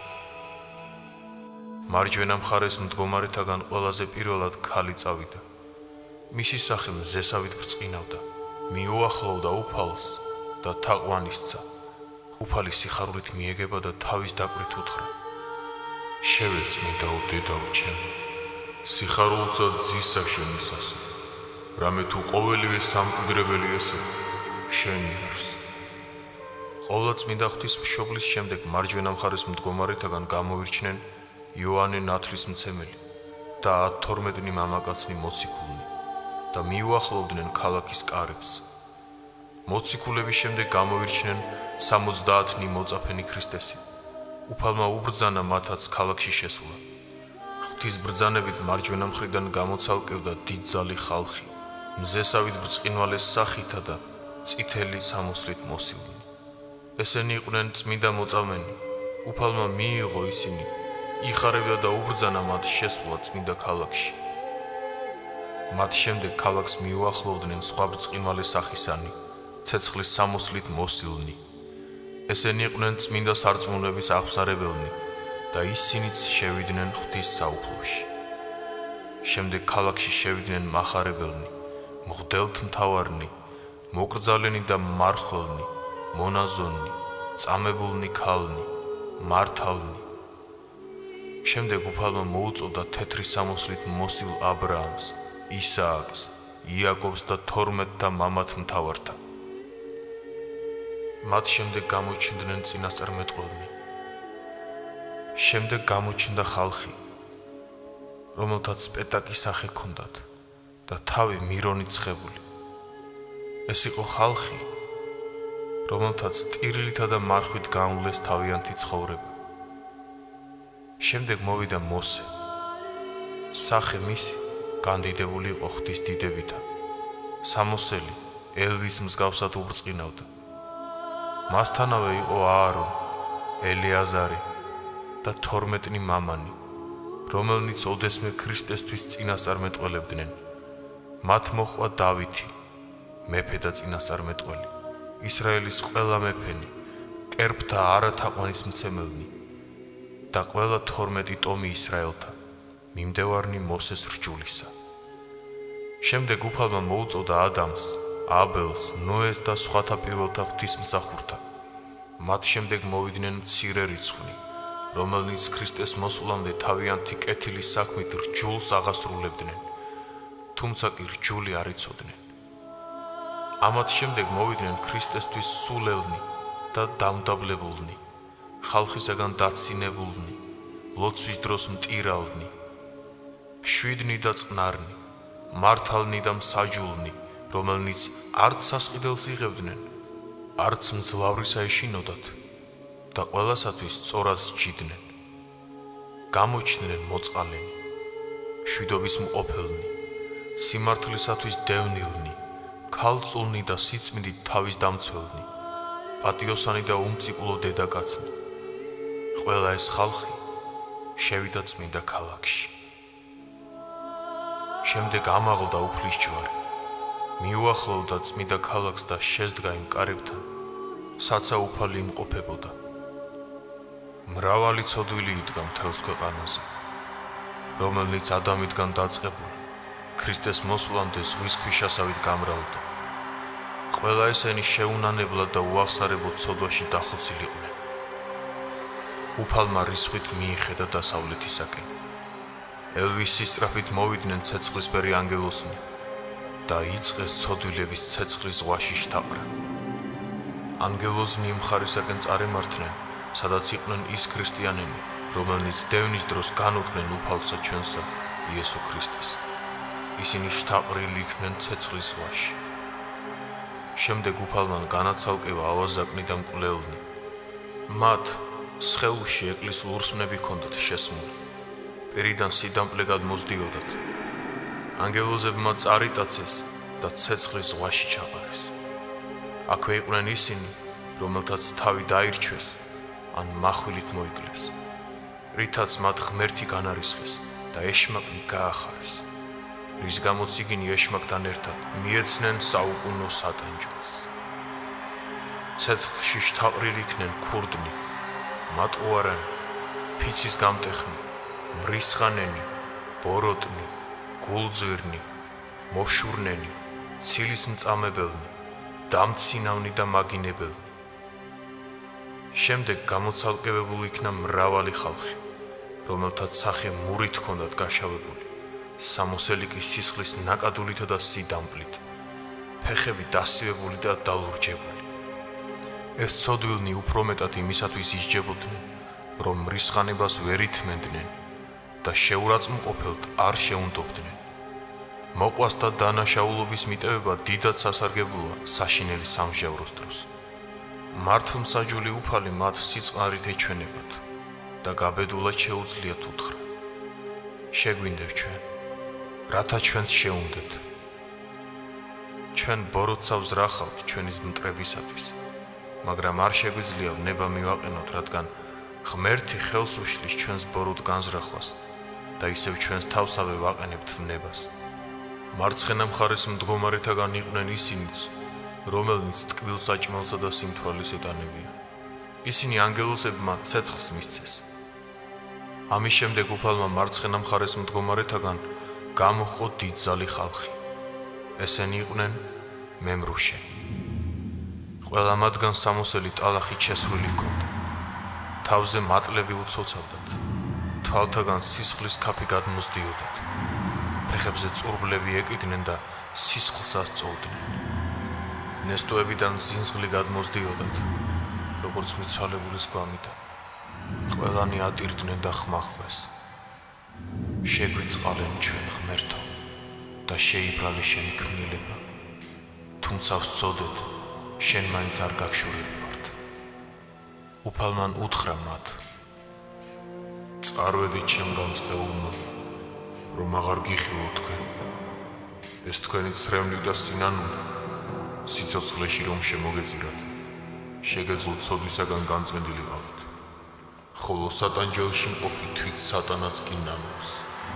მარჯვენა მხარეს მდგომარეთაგან ყველაზე პირველად ქალი წავიდა. მისი სახე მზესავით ბრწყინავდა, მიუახლოვდა უფალს და თაყვანისცა. უფალი სიხარულით მიეგება და თავის დაკვრით უთხრა: შევეწმინდაო დედაო ჩემო, სიხარულსა ძისა შენისას, რამე თუ ყოველივე სამკვიდრებელი ესე შენი არის. ყოვლადწმინდა ღვთისმშობლის შემდეგ მარჯვენა მხარეს მდგომარეთაგან გამოვირჩნენ იოანე ნათლისმცემელი და თორმეტი მამაკაცნი მოციქულნი და მიუახლოვდნენ ქალაქის კარებს. მოციქულების შემდეგ გამოვირჩნენ სამოცდაათნი მოწაფენი ქრისტესი. უფალმა უბრძანა მათაც ქალაქში შესვლა. ღვთის ბრძანებით მარჯვენა მხრიდან გამოცალკევდა დიდძალი ხალხი, მზესავით ბრწყინვალე სახითა და წითელი სამოსლით მოსილნი. ესენი იყვნენ წმინდა მოწამენი. უფალმა მიიღო ისინი, იხარებდა და უბრძანა მათ შესვლა წმინდა ქალაქში. მათ შემდეგ ქალაქს მიუახლოვდნენ სხვა ბრწყინვალე სახისანი, ცეცხლის სამოსლით მოსილნი. ესენი იყვნენ წმინდა სარწმუნოების აღმსარებელნი და ისინიც შევიდნენ ღვთის საუფლოში. შემდეგ ქალაქში შევიდნენ მახარებელნი, მღვდელთმთავარნი, მოკრძალენი და მარხველნი, მონაზონნი, წამებულნი ქალნი, მართალნი. შემდეგ უფალმა მოუწოდა თეთრი სამოსლით მოსილ აბრაამს, ისააკს, იაკობს და თორმეტთა მამათმთავართა. მათ შემდეგ გამოჩნდნენ წინასწარმეტყველნი. შემდეგ გამოჩნდა ხალხი, რომელთაც სპეტაკი სახე ჰქონდათ და თავი მირონით ცხებული. ეს იყო ხალხი, რომელთაც ტირილითა და მარხვით განვლეს თავიანთი ცხოვრება. შემდეგ მოვიდა მოსე. სახე მისი განდიდებული იყო ღვთის დიდებითა. სამოსელი ელვის მსგავსად უბრწყინავდა. მასთანავე იყო აარონ, ელიაზარი და თორმეტნი მამანი, რომელნიც ოდესმე ქრისტესთვის წინასწარმეტყველებდნენ. მათ მოჰყვა დავითი, მეფე და წინასწარმეტყველი, ისრაელის ყველა მეფენი, კერპთა არათაყვანისმცემელნი და ყველა თორმეტი ტომი ისრაელთა, მიმდევარნი მოსეს რჯულისა. შემდეგ უფალმა მოუწოდა ადამს, აბელს, ნოეს და სხვათა პირველთა ღვთისმსახურთა. მათ შემდეგ მოვიდნენ მცირე რიცხვი, რომელნიც ქრისტეს მოსვლამდე თავიანთი კეთილის საქმით რჯულს აღასრულებდნენ, თუმცა კი რჯული არ იცოდნენ. ამათ შემდეგ მოვიდნენ ქრისტესთვის სულელნი და დამდაბლებულნი, ხალხისაგან დაცინებულნი, ლოცვის დროს მტირალნი, მშვიდნი და წყნარნი, მართალნი და მსაჯულნი, რომელნიც არც სასყიდელს იღებდნენ, არც მძლავრისა ეშინოდათ და ყველასათვის სწორად სჯიდნენ. გამოჩნდნენ მოწყალენი, მშვიდობის მყოფელნი, სიმართლისათვის დევნილნი, ქალწულნი და სიწმინდით თავის დამცველნი, პატიოსანი და უმწიფლო დედაკაცნი. ყველა ეს ხალხი შევიდა წმინდა ქალაქში. შემდეგ ამაღლდა უფლის ჯვარი, მიუახლოვდა წმინდა ქალაქს და შესდგა იმ კარებთან, საცა უფალი იმყოფებოდა. მრავალი ცოდვილი იდგა მთელს ქვეყანაზე, რომელნიც ადამიდან დაწყებული ქრისტეს მოსვლამდე ზღვის ქვიშასავით გამრავლდა. ყველა ესენი შეუნანებლად და უახსარებოდ ცოდვაში დახოცილიყვნენ. უფალმა რისხვით მიიხედა დასავლეთისაკენ. ელვის სისწრაფით მოვიდნენ ცეცხლისფერი ანგელოზნი და იწყეს ცოდვილების ცეცხლის ზღვაში შთაყრა. ანგელოზნი იმ მხარისაკენ წარემართნენ, სადაც იყვნენ ის ქრისტიანები, რომელნიც დევნის დროს განუდგნენ უფალსა ჩვენსა იესო ქრისტეს. ისინი შთაყრილი იქნენ ცეცხლის ზღვაში. შემდეგ უფალმან განაცალკევა ავაზაკნი და მკვლელნი. მათ სხეულში ეკლეს ლურსმნები ჰქონდათ შესმული. პირიდან სიდამპლე გადმოსდიოდათ. ანგელოზებმა წარიტაცეს და ცეცხლის ზღვაში ჩაყარეს. აქვე იყვნენ ისინი, რომელთაც თავი დაირჩვეს ან מחვილით მოიკლეს, რითაც მათ ღმერთი განარისხეს და ეშმაკნი გაახარეს, რის გამოც იგინი ეშმაკთან ერთად მიეცნენ საუკუნო სატანჯველს. ცეცხლში შთაყრილი იქნენ ქურდნი, მატყუარანი, ფიცის გამტეხნი, მრისხანენი, ბოროტნი, გულძვირნი, მოშურნენი, ცილის მწამებელნი, დამცინავნი და მაგინებელნი. შემდეგ გამოცალკევებული იქნა მრავალი ხალხი, რომელთაც სახე მურით ჰქონდათ გაშავებული, სამოსელი კი სისხლის ნაკადულითა და სიდამპლით, ფეხები დასივებული და დალურჯებული. ეს ცოდვილნი უფრო მეტად იმისათვის ისჯებოდნენ, რომ მრისხანებას ვერ ითმენდნენ და შეურაცხმყოფელთ არ შეუნდობდნენ. მოყვას და დანაშაულობის მიტევება დიდად სასარგებლოა საშინელი სამსჯავროს დროს. მართლმსაჯული უფალი მათ სიწყნარით ეჩვენებათ და გაბედულად შეუძლიათ უთხრა. შეგვინდებ ჩვენ, რათა ჩვენც შეუნდეთ. ჩვენ ბოროტს ავზრახავთ ჩვენის მტრებისათვის, მაგრამ არ შეგვიძლია ნება მივაყენოთ, რადგან ღმერთი ხელს უშლის ჩვენს ბოროტ განზრახვას და ისევ ჩვენს თავსავე ვაყენებთ ვნებას. მარცხენა მხარეს მდგომარეთაგან იყვნენ ისინიც, რომელნიც ტკბილ საჭმელსა და სიმთვრალის ეტანებიან. ისინი ანგელოზებმა ცეცხლს მისცეს. ამის შემდეგ უფალმა მარცხენა მხარეს მდგომარეთაგან გამოჰყო დიდძალი ხალხი. ესენი იყვნენ მემრუშენი. ყველა მათგან სამოსელი ტალახით შესრული ჰქონდა. თავზე მატლები უცოცავდათ. თვალთაგან სისხლის ქაფი გადმოსდიოდათ. ფეხებზე წურბლები ეკიდნენ და სისხლს ასწოვდნენ. ნესტოებიდან ზინზღლი გადმოსდიოდათ, როგორც მიცვალებულის გვამიდან. ყველანი ატირდნენ და ხმახვეს. შეგვიწყალენ ჩვენ ღმერთო და შეიბრალე შენი ქმნილება, თუმცა ვსწოდეთ, შენ მაინც არ გაგშურები ვართ. უფალმან უთხრა მათ: წარვედით ჩემგან წყეულმა, რომ აღარ გიხილო თქვენ. ეს თქვენი ცრემლი და სინანული, სიცოცხლეში რომ შემოგეწირათ, შეგეძლოთ ცოდვისაგან განწმენდილიყავით, ხოლო სატანჯველში მყოფი თვით სატანაც კი ნამობს.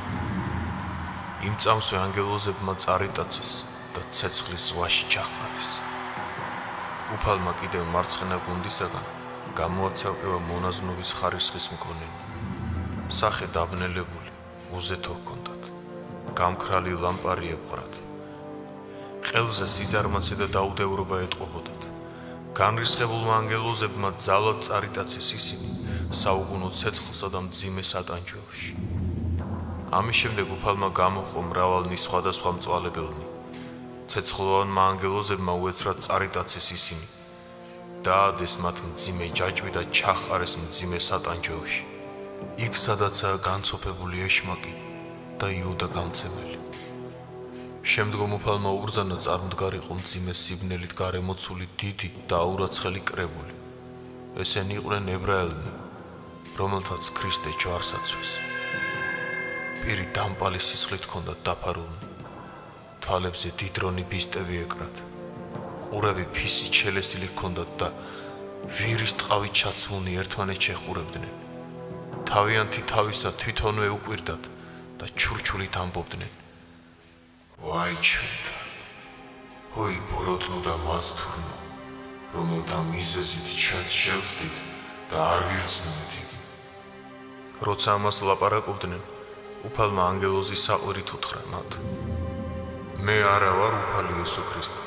იმ წამსვე ანგელოზებმა წარიტაცეს და ცეცხლის ზღვაში ჩახარეს. უფალმა კიდევ მარცხენა გუნდისაგან გამოაცალკევა მონაზვნობის ხარისხის მქონენი. სახე დაბნელებული, უზეთო ჰქონდათ, გამქრალი ლამპარი ეყვრათ. ყელზე სიზარმაცე და დაუდევრობა ეტყობოდათ. განრისხებულმა ანგელოზებმა ძალად წარიტაცეს ისინი საუკუნო ცეცხლსა და მძიმე სატანჯველში. ამის შემდეგ უფალმა გამოჰყო მრავალნი სხვადასხვა მწვალებელნი. ცეცხლოვანმა ანგელოზებმა უეცრად წარიტაცეს ისინი. დაადეს მათ მძიმე ჯაჭვი და ჩახყარეს მძიმე სატანჯველში. იქ სადაცაა განცოფებული ეშმაკი და იუდა გამცემელი. შემდგომ უფალმა უბრძანა წარმდგარიყო მძიმე სიბნელით გარემოცული დიდი და აურაცხელი კრებული. ესენი იყვნენ ებრაელნი, რომელთაც ქრისტე ჯვარს აცვეს. პირი დამპალი სისხლით ჰქონდათ დაფარულნი. თვალებზე დიდრონი ბისტები ეკრათ. ყურები ფისით შელესილი ჰქონდათ და ვირის ტყავით ჩაცმულნი ერთმანეთს ეხურებდნენ. თავიანთი თავისა თვითონვე უკვირდათ და ჩურჩულით ამბობდნენ: ვაი ჩვენ, ჰოი ბოროტნო და მასთურნო, რომელთა მიზეზით ჩვენს შევცდით და არ ვირწმუნეთ იგი. როცა ამას ლაპარაკობდნენ, უფალმა ანგელოზი საყვირით უთხრა მათ: მე არა ვარ უფალი იესო ქრისტე,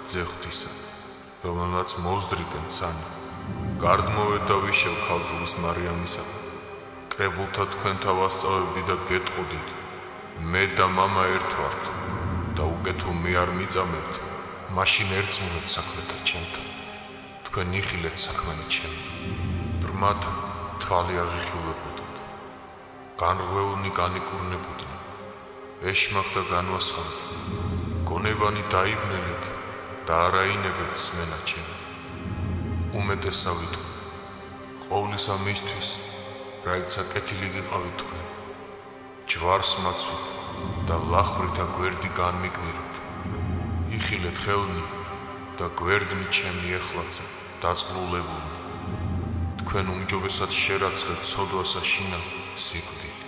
ძე ღვთისა, რომელმაც მოუზდრიგენ ცანი, გარდმოვედ და ვიშევ ქალწულის მარიამისა, კრებულთა თქვენთა ვასწავებდი და გეტყოდით, მე და მამა ერთ ვართ და უკეთო მე არ მიწამებთ, მაშინ ერწმუნეთ საქმეთა ჩემთან, თქვენ იხილეთ საქმენი ჩემი, ბრმად თვალი აღიხილებოდოთ, განრღვეულნი განიკურნებოდნენ, ეშმაკ და განვასხამთ, გონებანი დაიბნელით და არაინებეთ სმენა ჩემი. უმეტესა ვიტყვი, ყოვლისა მისთვის, რაიცა კეთილი გიყავით თქვენ, ჯვარს მაცვით და ლახვრითა გვერდი განმიგმირეთ, იხილეთ ხელნი და გვერდნი ჩემი ეხლაცა დაწყრულებული, თქვენ უმჯობესად შერაცხეთ ცოდვასა შინა სიკვდილი.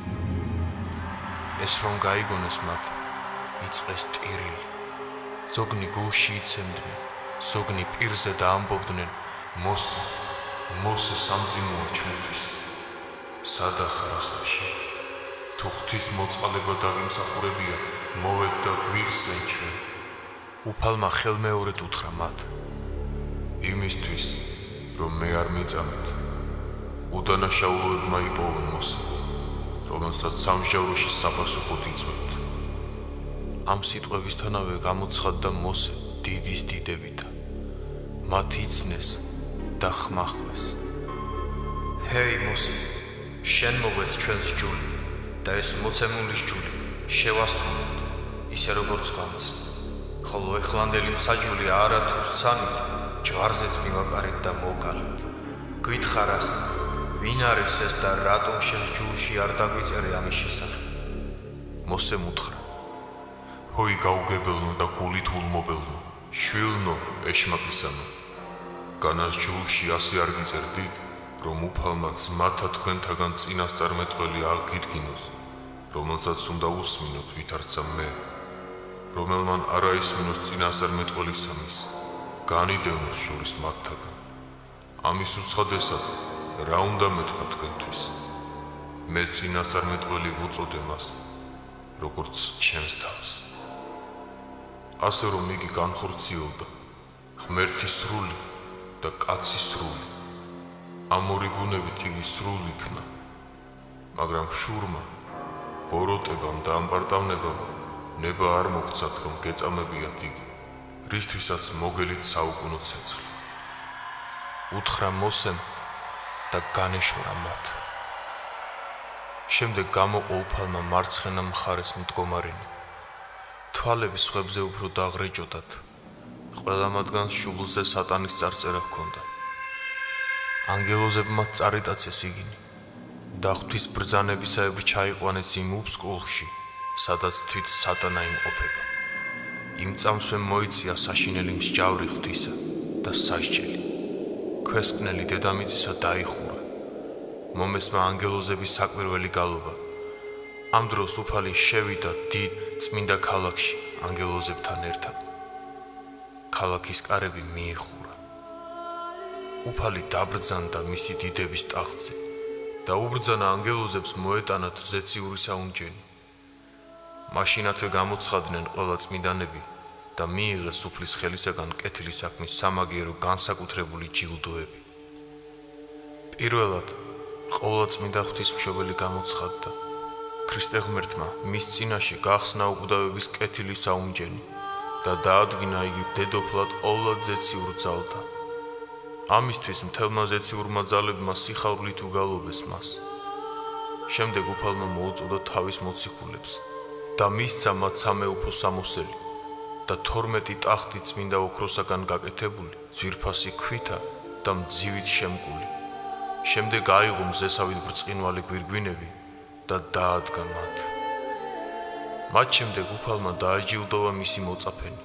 ეს რომ გაიგონეს მათ, იწყეს ტირილი, ზოგნი გულში იცემდნენ, ზოგნი პირზე და ამბობდნენ, მოსე, მოსე სამძიმოა ჩვენთვის, სადა ხარ ახლა, თუ ღვთის მოწყალება დაგიმსახურებია, მოვედ და გვიხსენ ჩვენ. უფალმა ხელმეორედ უთხრა მათ, იმისთვის, რომ მე არ მიწამეთ, უდანაშაულოებმა იპოვონ მოსე, რომელსაც სამსჯავროში საპასუხოდ იწვევთ. ამ სიტყვებისთანავე გამოცხადდა მოსე დიდის დიდებითა, მათ იცნეს და ხმახვეს. ჰეი მოსე, შენ მოგვეც ჩვენს ჯული და ეს მოცემული ჯული შევასრულოთ, ისე როგორც გამცნ, ხოლო ეხლანდელი მსაჯული არა თუ სცანით, ჯვარზეც მივაყარეთ და მოვკალეთ. გითხარ ახლა, ვინ არის ეს და რატომ შენს ჯულში არ დაგვიწერე ამის შესახებ? მოსემ უთხრა, ჰოი გაუგებელნო და გულით ულმობელნო, შვილნო ეშმაკისანო, განას ჯულში ასე არ გიწერდით, რომ უფალმა ძმათა თქვენთაგან წინასწარმეტყველი აღგიდგინოს, რომელსაც უნდა უსმინოთ ვითარცა მე, რომელმან არა ისმინოს წინასწარმეტყველი სამის, განიდევნოს შორის მათთაგან. ამის უცხადესად რა უნდა მეთქვა თქვენთვის? მე წინასწარმეტყველი ვუწოდე მას, როგორც ჩემს თავს. ასე რომ იგი განხორციელდა, ღმერთი სრული და კაცი სრული. ამ ორი ბუნებით იგი სრული იქნა, მაგრამ შურმა, ბოროტებამ და ამპარტავნებამ ნება არ მოგცათ, რომ გეწამებიათ იგი, რისთვისაც მოგელით საუკუნო ცეცხლი. უთხრა მოსემ და განეშორა მათ. შემდეგ გამოყო უფალმა მარცხენა მხარეს მდგომარენი. თვალები სხვებზე უფრო დაღრეჯოდათ, ყველა მათგანს შუბლზე სატანის წარწერა ჰქონდა. ანგელოზებმა წარიტაცეს იგინი და ღვთის ბრძანებისაებრ ჩაიყვანეს იმ უბსკოლში, სადაც თვით სატანა იმყოფება. იმ წამსვე მოიცია საშინელი მსჯავრი ღვთისა და სასჯელი. ქვესკნელი დედამიწისა დაიხურა. მომესმა ანგელოზების საკვირველი გალობა. ამ დროს უფალი შევიდა დიდ წმინდა ქალაქში ანგელოზებთან ერთად. ქალაქის კარები მიიხურა. უფალი დაბრძანდა მისი დიდების ტახტზე და უბრძანა ანგელოზებს მოეტანათ ზეციური საუნჯენი. მაშინათვე გამოცხადნენ ყველა წმინდანები და მიიღეს უფლის ხელისაგან კეთილი საქმის სამაგიერო განსაკუთრებული ჯილდოები. პირველად ყოვლა წმინდა ღვთისმშობელი გამოცხადდა. ქრისტე ღმერთმა მის წინაშე გახსნა უკვდავების კეთილი საუნჯენი და დაადგინა იგი დედოფლად ყოვლად ზეციურ ძალთან. ამისთვის მთელმა ზეციურმა ძალებმა სიხარულით უგალობეს მას. შემდეგ უფალმა მოუწოდა თავის მოციქულებს და მისცა მათ სამეუფო სამოსელი და თორმეტი ტახტი წმინდა ოქროსაგან გაკეთებული, ძვირფასი ქვითა და მძივით შემკული. შემდეგ აიღო მზესავით ბრწყინვალე გვირგვინები და დაადგა მათ. მათ შემდეგ უფალმა დააჯილდოვა მისი მოწაფენი.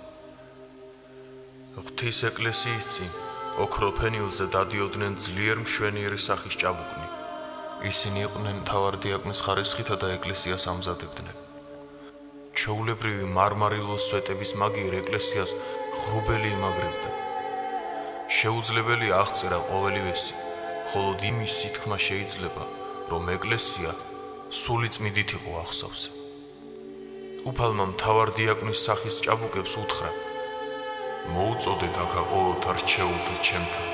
ღვთის ეკლესიის წინ ოქრო ფენილზე დადიოდნენ ძლიერ მშვენიერი სახის ჭაბუკნი. ისინი იყვნენ მთავარდიაკნის ხარისხითა და ეკლესიას ამზადებდნენ. ჩვეულებრივი მარმარილოს სვეტების მაგიერ ეკლესიას ღრუბელი იმაგრებდა. შეუძლებელია აღწერა ყოველივესი, ხოლო იმის სითქმა შეიძლება, რომ ეკლესია სული წმიდით იყო აღსავსე. უფალმა მთავარდიაკნის სახის ჭაბუკებს უთხრა, მოუწოდეთ აქა ყოველთა რჩეულთა ჩემთან.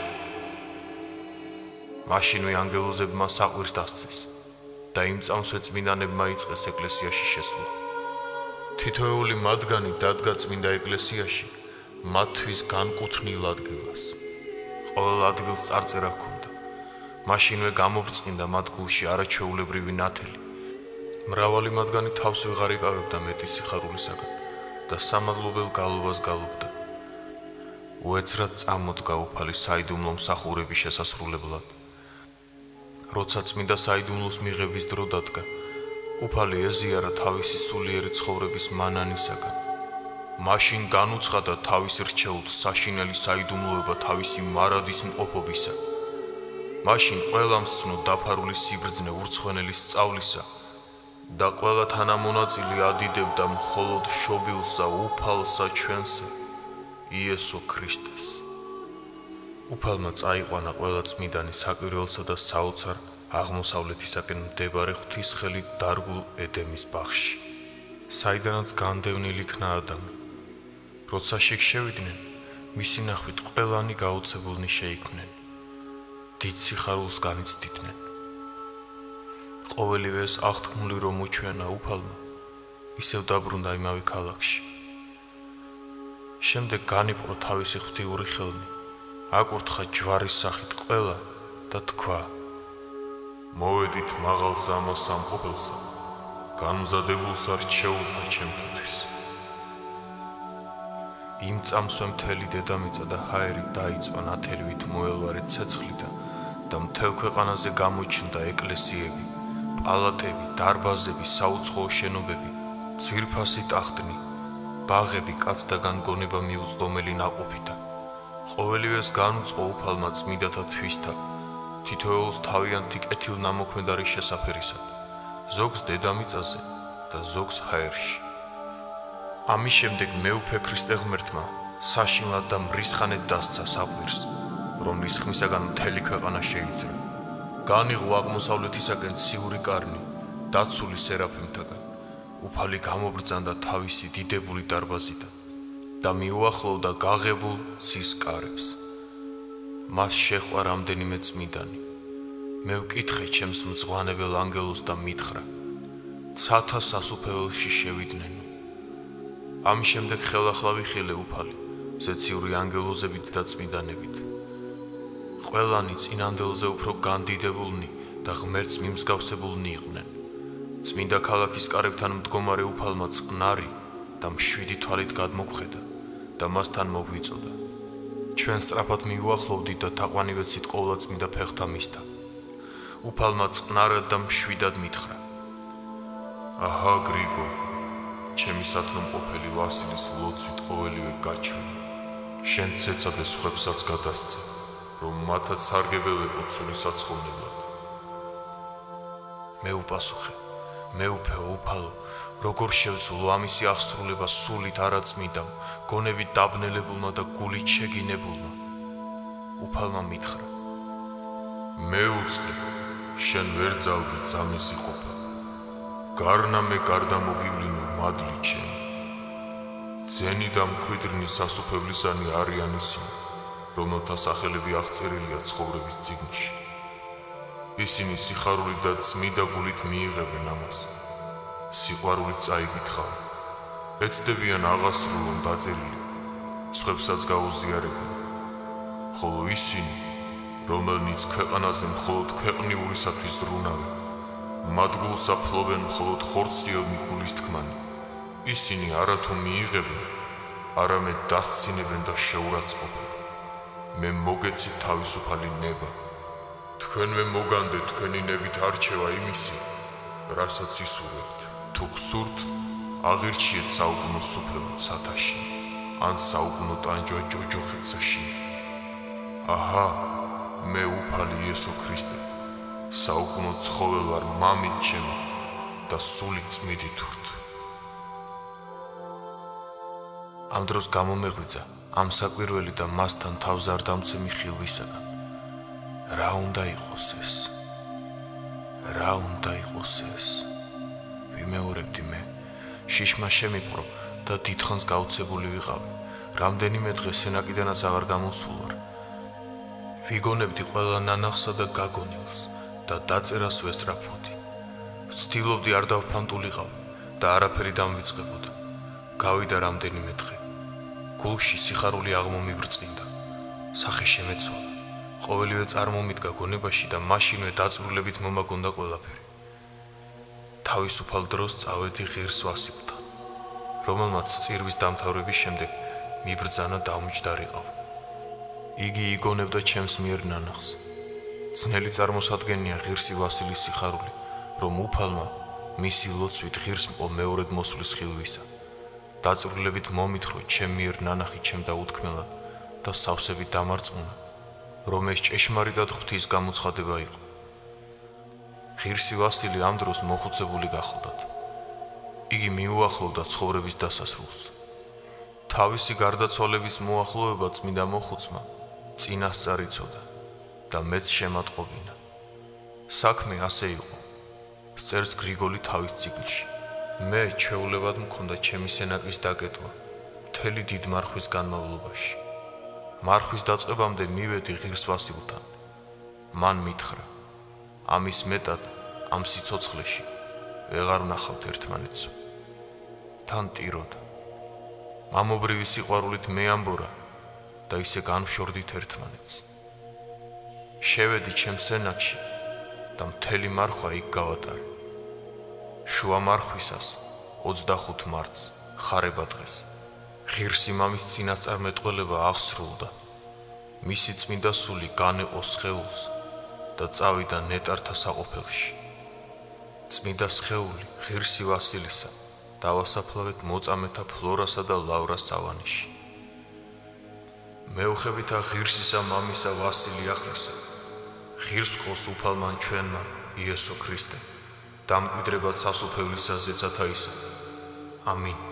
მაშინვე ანგელოზებმა საყვირს დასცეს და იმ წამსვე წმინდანებმა იწყეს ეკლესიაში შესვლა. თითოეული მათგანი დადგა წმინდა ეკლესიაში მათთვის განკუთვნილ ადგილას. ყოველ ადგილს წარწერა ჰქონდა. მაშინვე გამობრწყინდა მათ გულში არაჩვეულებრივი ნათელი. მრავალი მათგანი თავს ვეღარ იკავებდა მეტი სიხარულისაგან და სამადლობელ გალობას გალობდა. უეცრად წამოდგა უფალი საიდუმლო მსახურების შესასრულებლად. როცა წმინდა საიდუმლოს მიღების დრო დადგა, უფალი ეზიარა თავისი სულიერი ცხოვრების მანანისაგან. მაშინ განუცხადა თავის რჩეულს საშინელი საიდუმლოება თავისი მარადის მყოფობისა. მაშინ ყველამ სცნო დაფარული სიბრძნე ურცხვენელის სწავლისა და ყველა თანამონაწილე ადიდებდა მხოლოდ შობილსა უფალსა ჩვენსა იესო ქრისტეს. უფალმა წაიყვანა ყველა წმინდანი საკვირველსა და საოცარ აღმოსავლეთისაკენ მდებარე ღვთისხელით დარგულ ედემის ბაღში, საიდანაც განდევნილი იქნა ადამი. როცა შიგ შევიდნენ, მისი ნახვით ყველანი გაოცებულნი შეიქმნენ. დიდ სიხარულს განიცდიდნენ. ყოველივე ეს აღთქმული რომ უჩვენა უფალმა, ისევ დაბრუნდა იმავე ქალაქში. შემდეგ განიპყრო თავისი ღვთიური ხელნი, აკურთხა ჯვარის სახით ყველა და თქვა: მოვედით მაღალ სამოსამყოფელსა, განმზადებულსა რჩეულთა ჩემთვის. იმ წამსვე მთელი დედამიწა და ჰაერი დაიწვა ნათელივით მოელვარე ცეცხლიდან და მთელ ქვეყანაზე გამოჩნდა ეკლესიები, პალატები, დარბაზები, საუცხოო შენობები, ძვირფასი ტახტნი, ბაღები კაცთაგან გონება მიუწვდომელი ნაყოფითა. ყოველივეს განუწყო უფალმა წმინდათა თვისთა, თითოეულს თავიანთი კეთილნამოქმედარი შესაფერისად, ზოგს დედამიწაზე და ზოგს ჰაერში. ამის შემდეგ მეუფე ქრისტე ღმერთმა საშინლად და მრისხანედ დასცა საყვირს, რომლის ხმისაგან მთელი ქვეყანა შეიძრა. განიღო აღმოსავლეთისაკენ ციური კარნი, დაცული სერაფიმთაგან. უფალი გამობრძანდა თავისი დიდებული დარბაზიდან და მიუახლოვდა გაღებულ ცის კარებს. მას შეჰყვა რამდენიმე წმინდანი. მე ვკითხე ჩემს მწვანებელ ანგელოზს და მითხრა: ცათა სასუფეველში შევიდნენ. ამის შემდეგ ხელახლა ვიხილე უფალი, ზეციური ანგელოზებით და წმინდანებით. ყველანი წინანდელზე უფრო განდიდებულნი და ღმერთს მიმსგავსებულნი იყვნენ. წმინდა ქალაქის კარებთან მდგომარე უფალმა წყნარი და მშვიდი თვალით გადმოგხედა და მასთან მოგვიწოდა. ჩვენ სწრაფად მიუახლოვდით და თაყვანივეცით ყოვლადწმინდა ფეხთა მისთა. უფალმა წყნარად და მშვიდად მითხრა: აჰა გრიგო, ჩემი სათნომყოფელი ვასილის ლოცვით ყოველივე გაჩვენე. შენ ცეცადე სხვებსაც გადასცე, რომ მათაც სარგებელიყო ცული საცხოვნებლად. მე უპასუხე: მეუფე უფალო, როგორ შევძლო ამისი აღსრულება სულით არაწმიდამ, გონებით დაბნელებულმა და გულით შეგინებულმა? უფალმა მითხრა: მე უწყე, შენ ვერ ძალდი ძამესი ყოფა. გარნა მე გარდა მოგივლინო მადლი ჩემი. ძენი და მკვიდრნი სასუფევლისანი არიან ისინი, რომელთა სახელები აღწერილია ცხოვრების წიგნში. ისინი სიხარული და წმიდა გულით მიიღებენ ამას. სიყვარულით წაიკითხავენ. ეცდებიან აღასრულონ დაწერილი, სხვებსაც გაუზიარებენ. ხოლო ისინი, რომელნიც ქვეყანაზე მხოლოდ ქვეყნიურისათვის ზრუნავენ, მათ გულს აფლობენ მხოლოდ ხორციელნი გულის თქმანი. ისინი არათუ მიიღებენ, არამედ დასცინებენ და შეურაცხყოფენ. მე მოგეცით თავისუფალი ნება. თქვენვე მოგანდეთ თქვენი ნებით არჩევა იმისი, რასაც ისურვებთ. თუ გსურთ, აღირჩიეთ საუკუნო სუფევად სათაში, ან საუკუნო ტანჯვა ჯოჯოხეთსაში. აჰა, მე უფალი იესო ქრისტე, საუკუნო ცხოველ ვარ მამით ჩემი და სულით წმიდით ვრთ. ამ დროს გამომეღვიძა ამ საკვირველი და მასთან თავზარდამცემი ხილვისაგან. რა უნდა იყოს ეს? რა უნდა იყოს ეს? ვიმეორებდი მე, შიშმა შემიპყრო და დიდხანს გაუცებული ვიყავი, რამდენიმე დღე სენაკიდანაც აღარ გამოსულ ვარ. ვიგონებდი ყველა ნანახსა და გაგონილს და დაწერას ვესწრაფოდი. ვცდილობდი არ დავფანტულიყავ და არაფერი დამვიწყებოდა. გავიდა რამდენიმე დღე. გულში სიხარული აღმომიბრწყინდა. სახე შემეცვალა. ყოველივე წარმომიდგა გონებაში და მაშინვე დაწვრილებით მომაგონდა ყველაფერი. თავისუფალ დროს წავედი ღირს ვასილთან, რომელმაც წირვის დამთავრების შემდეგ მიბრძანა დაუმჯდარიყავ. იგი იგონებდა ჩემს მიერ ნანახს. ძნელი წარმოსადგენია ღირსი ვასილის სიხარული, რომ უფალმა მისი ლოცვით ღირს მყო მეორედ მოსვლის ხილვისა. დაწვრილებით მომითხრო ჩემ მიერ ნანახი ჩემდა უთქმელად და სავსებით დამარწმუნა, რომ ეს ჭეშმარიტად ღვთის გამოცხადება იყო. ღირსი ვასილი ამ დროს მოხუცებული გახლდათ. იგი მიუახლოვდა ცხოვრების დასასრულს. თავისი გარდაცვალების მოახლოება წმინდა მოხუცმა წინასწარ იცოდა და მეც შემატყობინა. საქმე ასე იყო. წერს გრიგოლი თავის წიგნში. მე ჩვეულებად მქონდა ჩემი სენაკის დაკეტვა მთელი დიდ მარხვის განმავლობაში. მარხვის დაწყებამდე მივედი ღირს ვასილთან. მან მითხრა, ამის მეტად ამ სიცოცხლეში ვეღარ ვნახავთ ერთმანეთს. თან ტიროდა. მამობრივი სიყვარულით მეამბორა და ისე განვშორდით ერთმანეთს. შევედი ჩემ სენაკში და მთელი მარხვა იქ გავატარე. შუა მარხვისას ოცდახუთ მარტს ხარება დღეს ღირსი მამის წინასწარმეტყველება აღსრულდა. მისი წმინდა სული განეყო სხეულს და წავიდა ნეტართა საყოფელში. წმინდა სხეული ღირსი ვასილისა დავასაფლავეთ მოწამეთა ფლორასა და ლავრას სავანიში. მეუხებითა ღირსისა მამისა ვასილი ახმისა, ღირს ყოს უფალმან ჩვენმა იესო ქრისტე, დამკვიდრებად სასუფევლისა ზეცათა ისა. ამინ.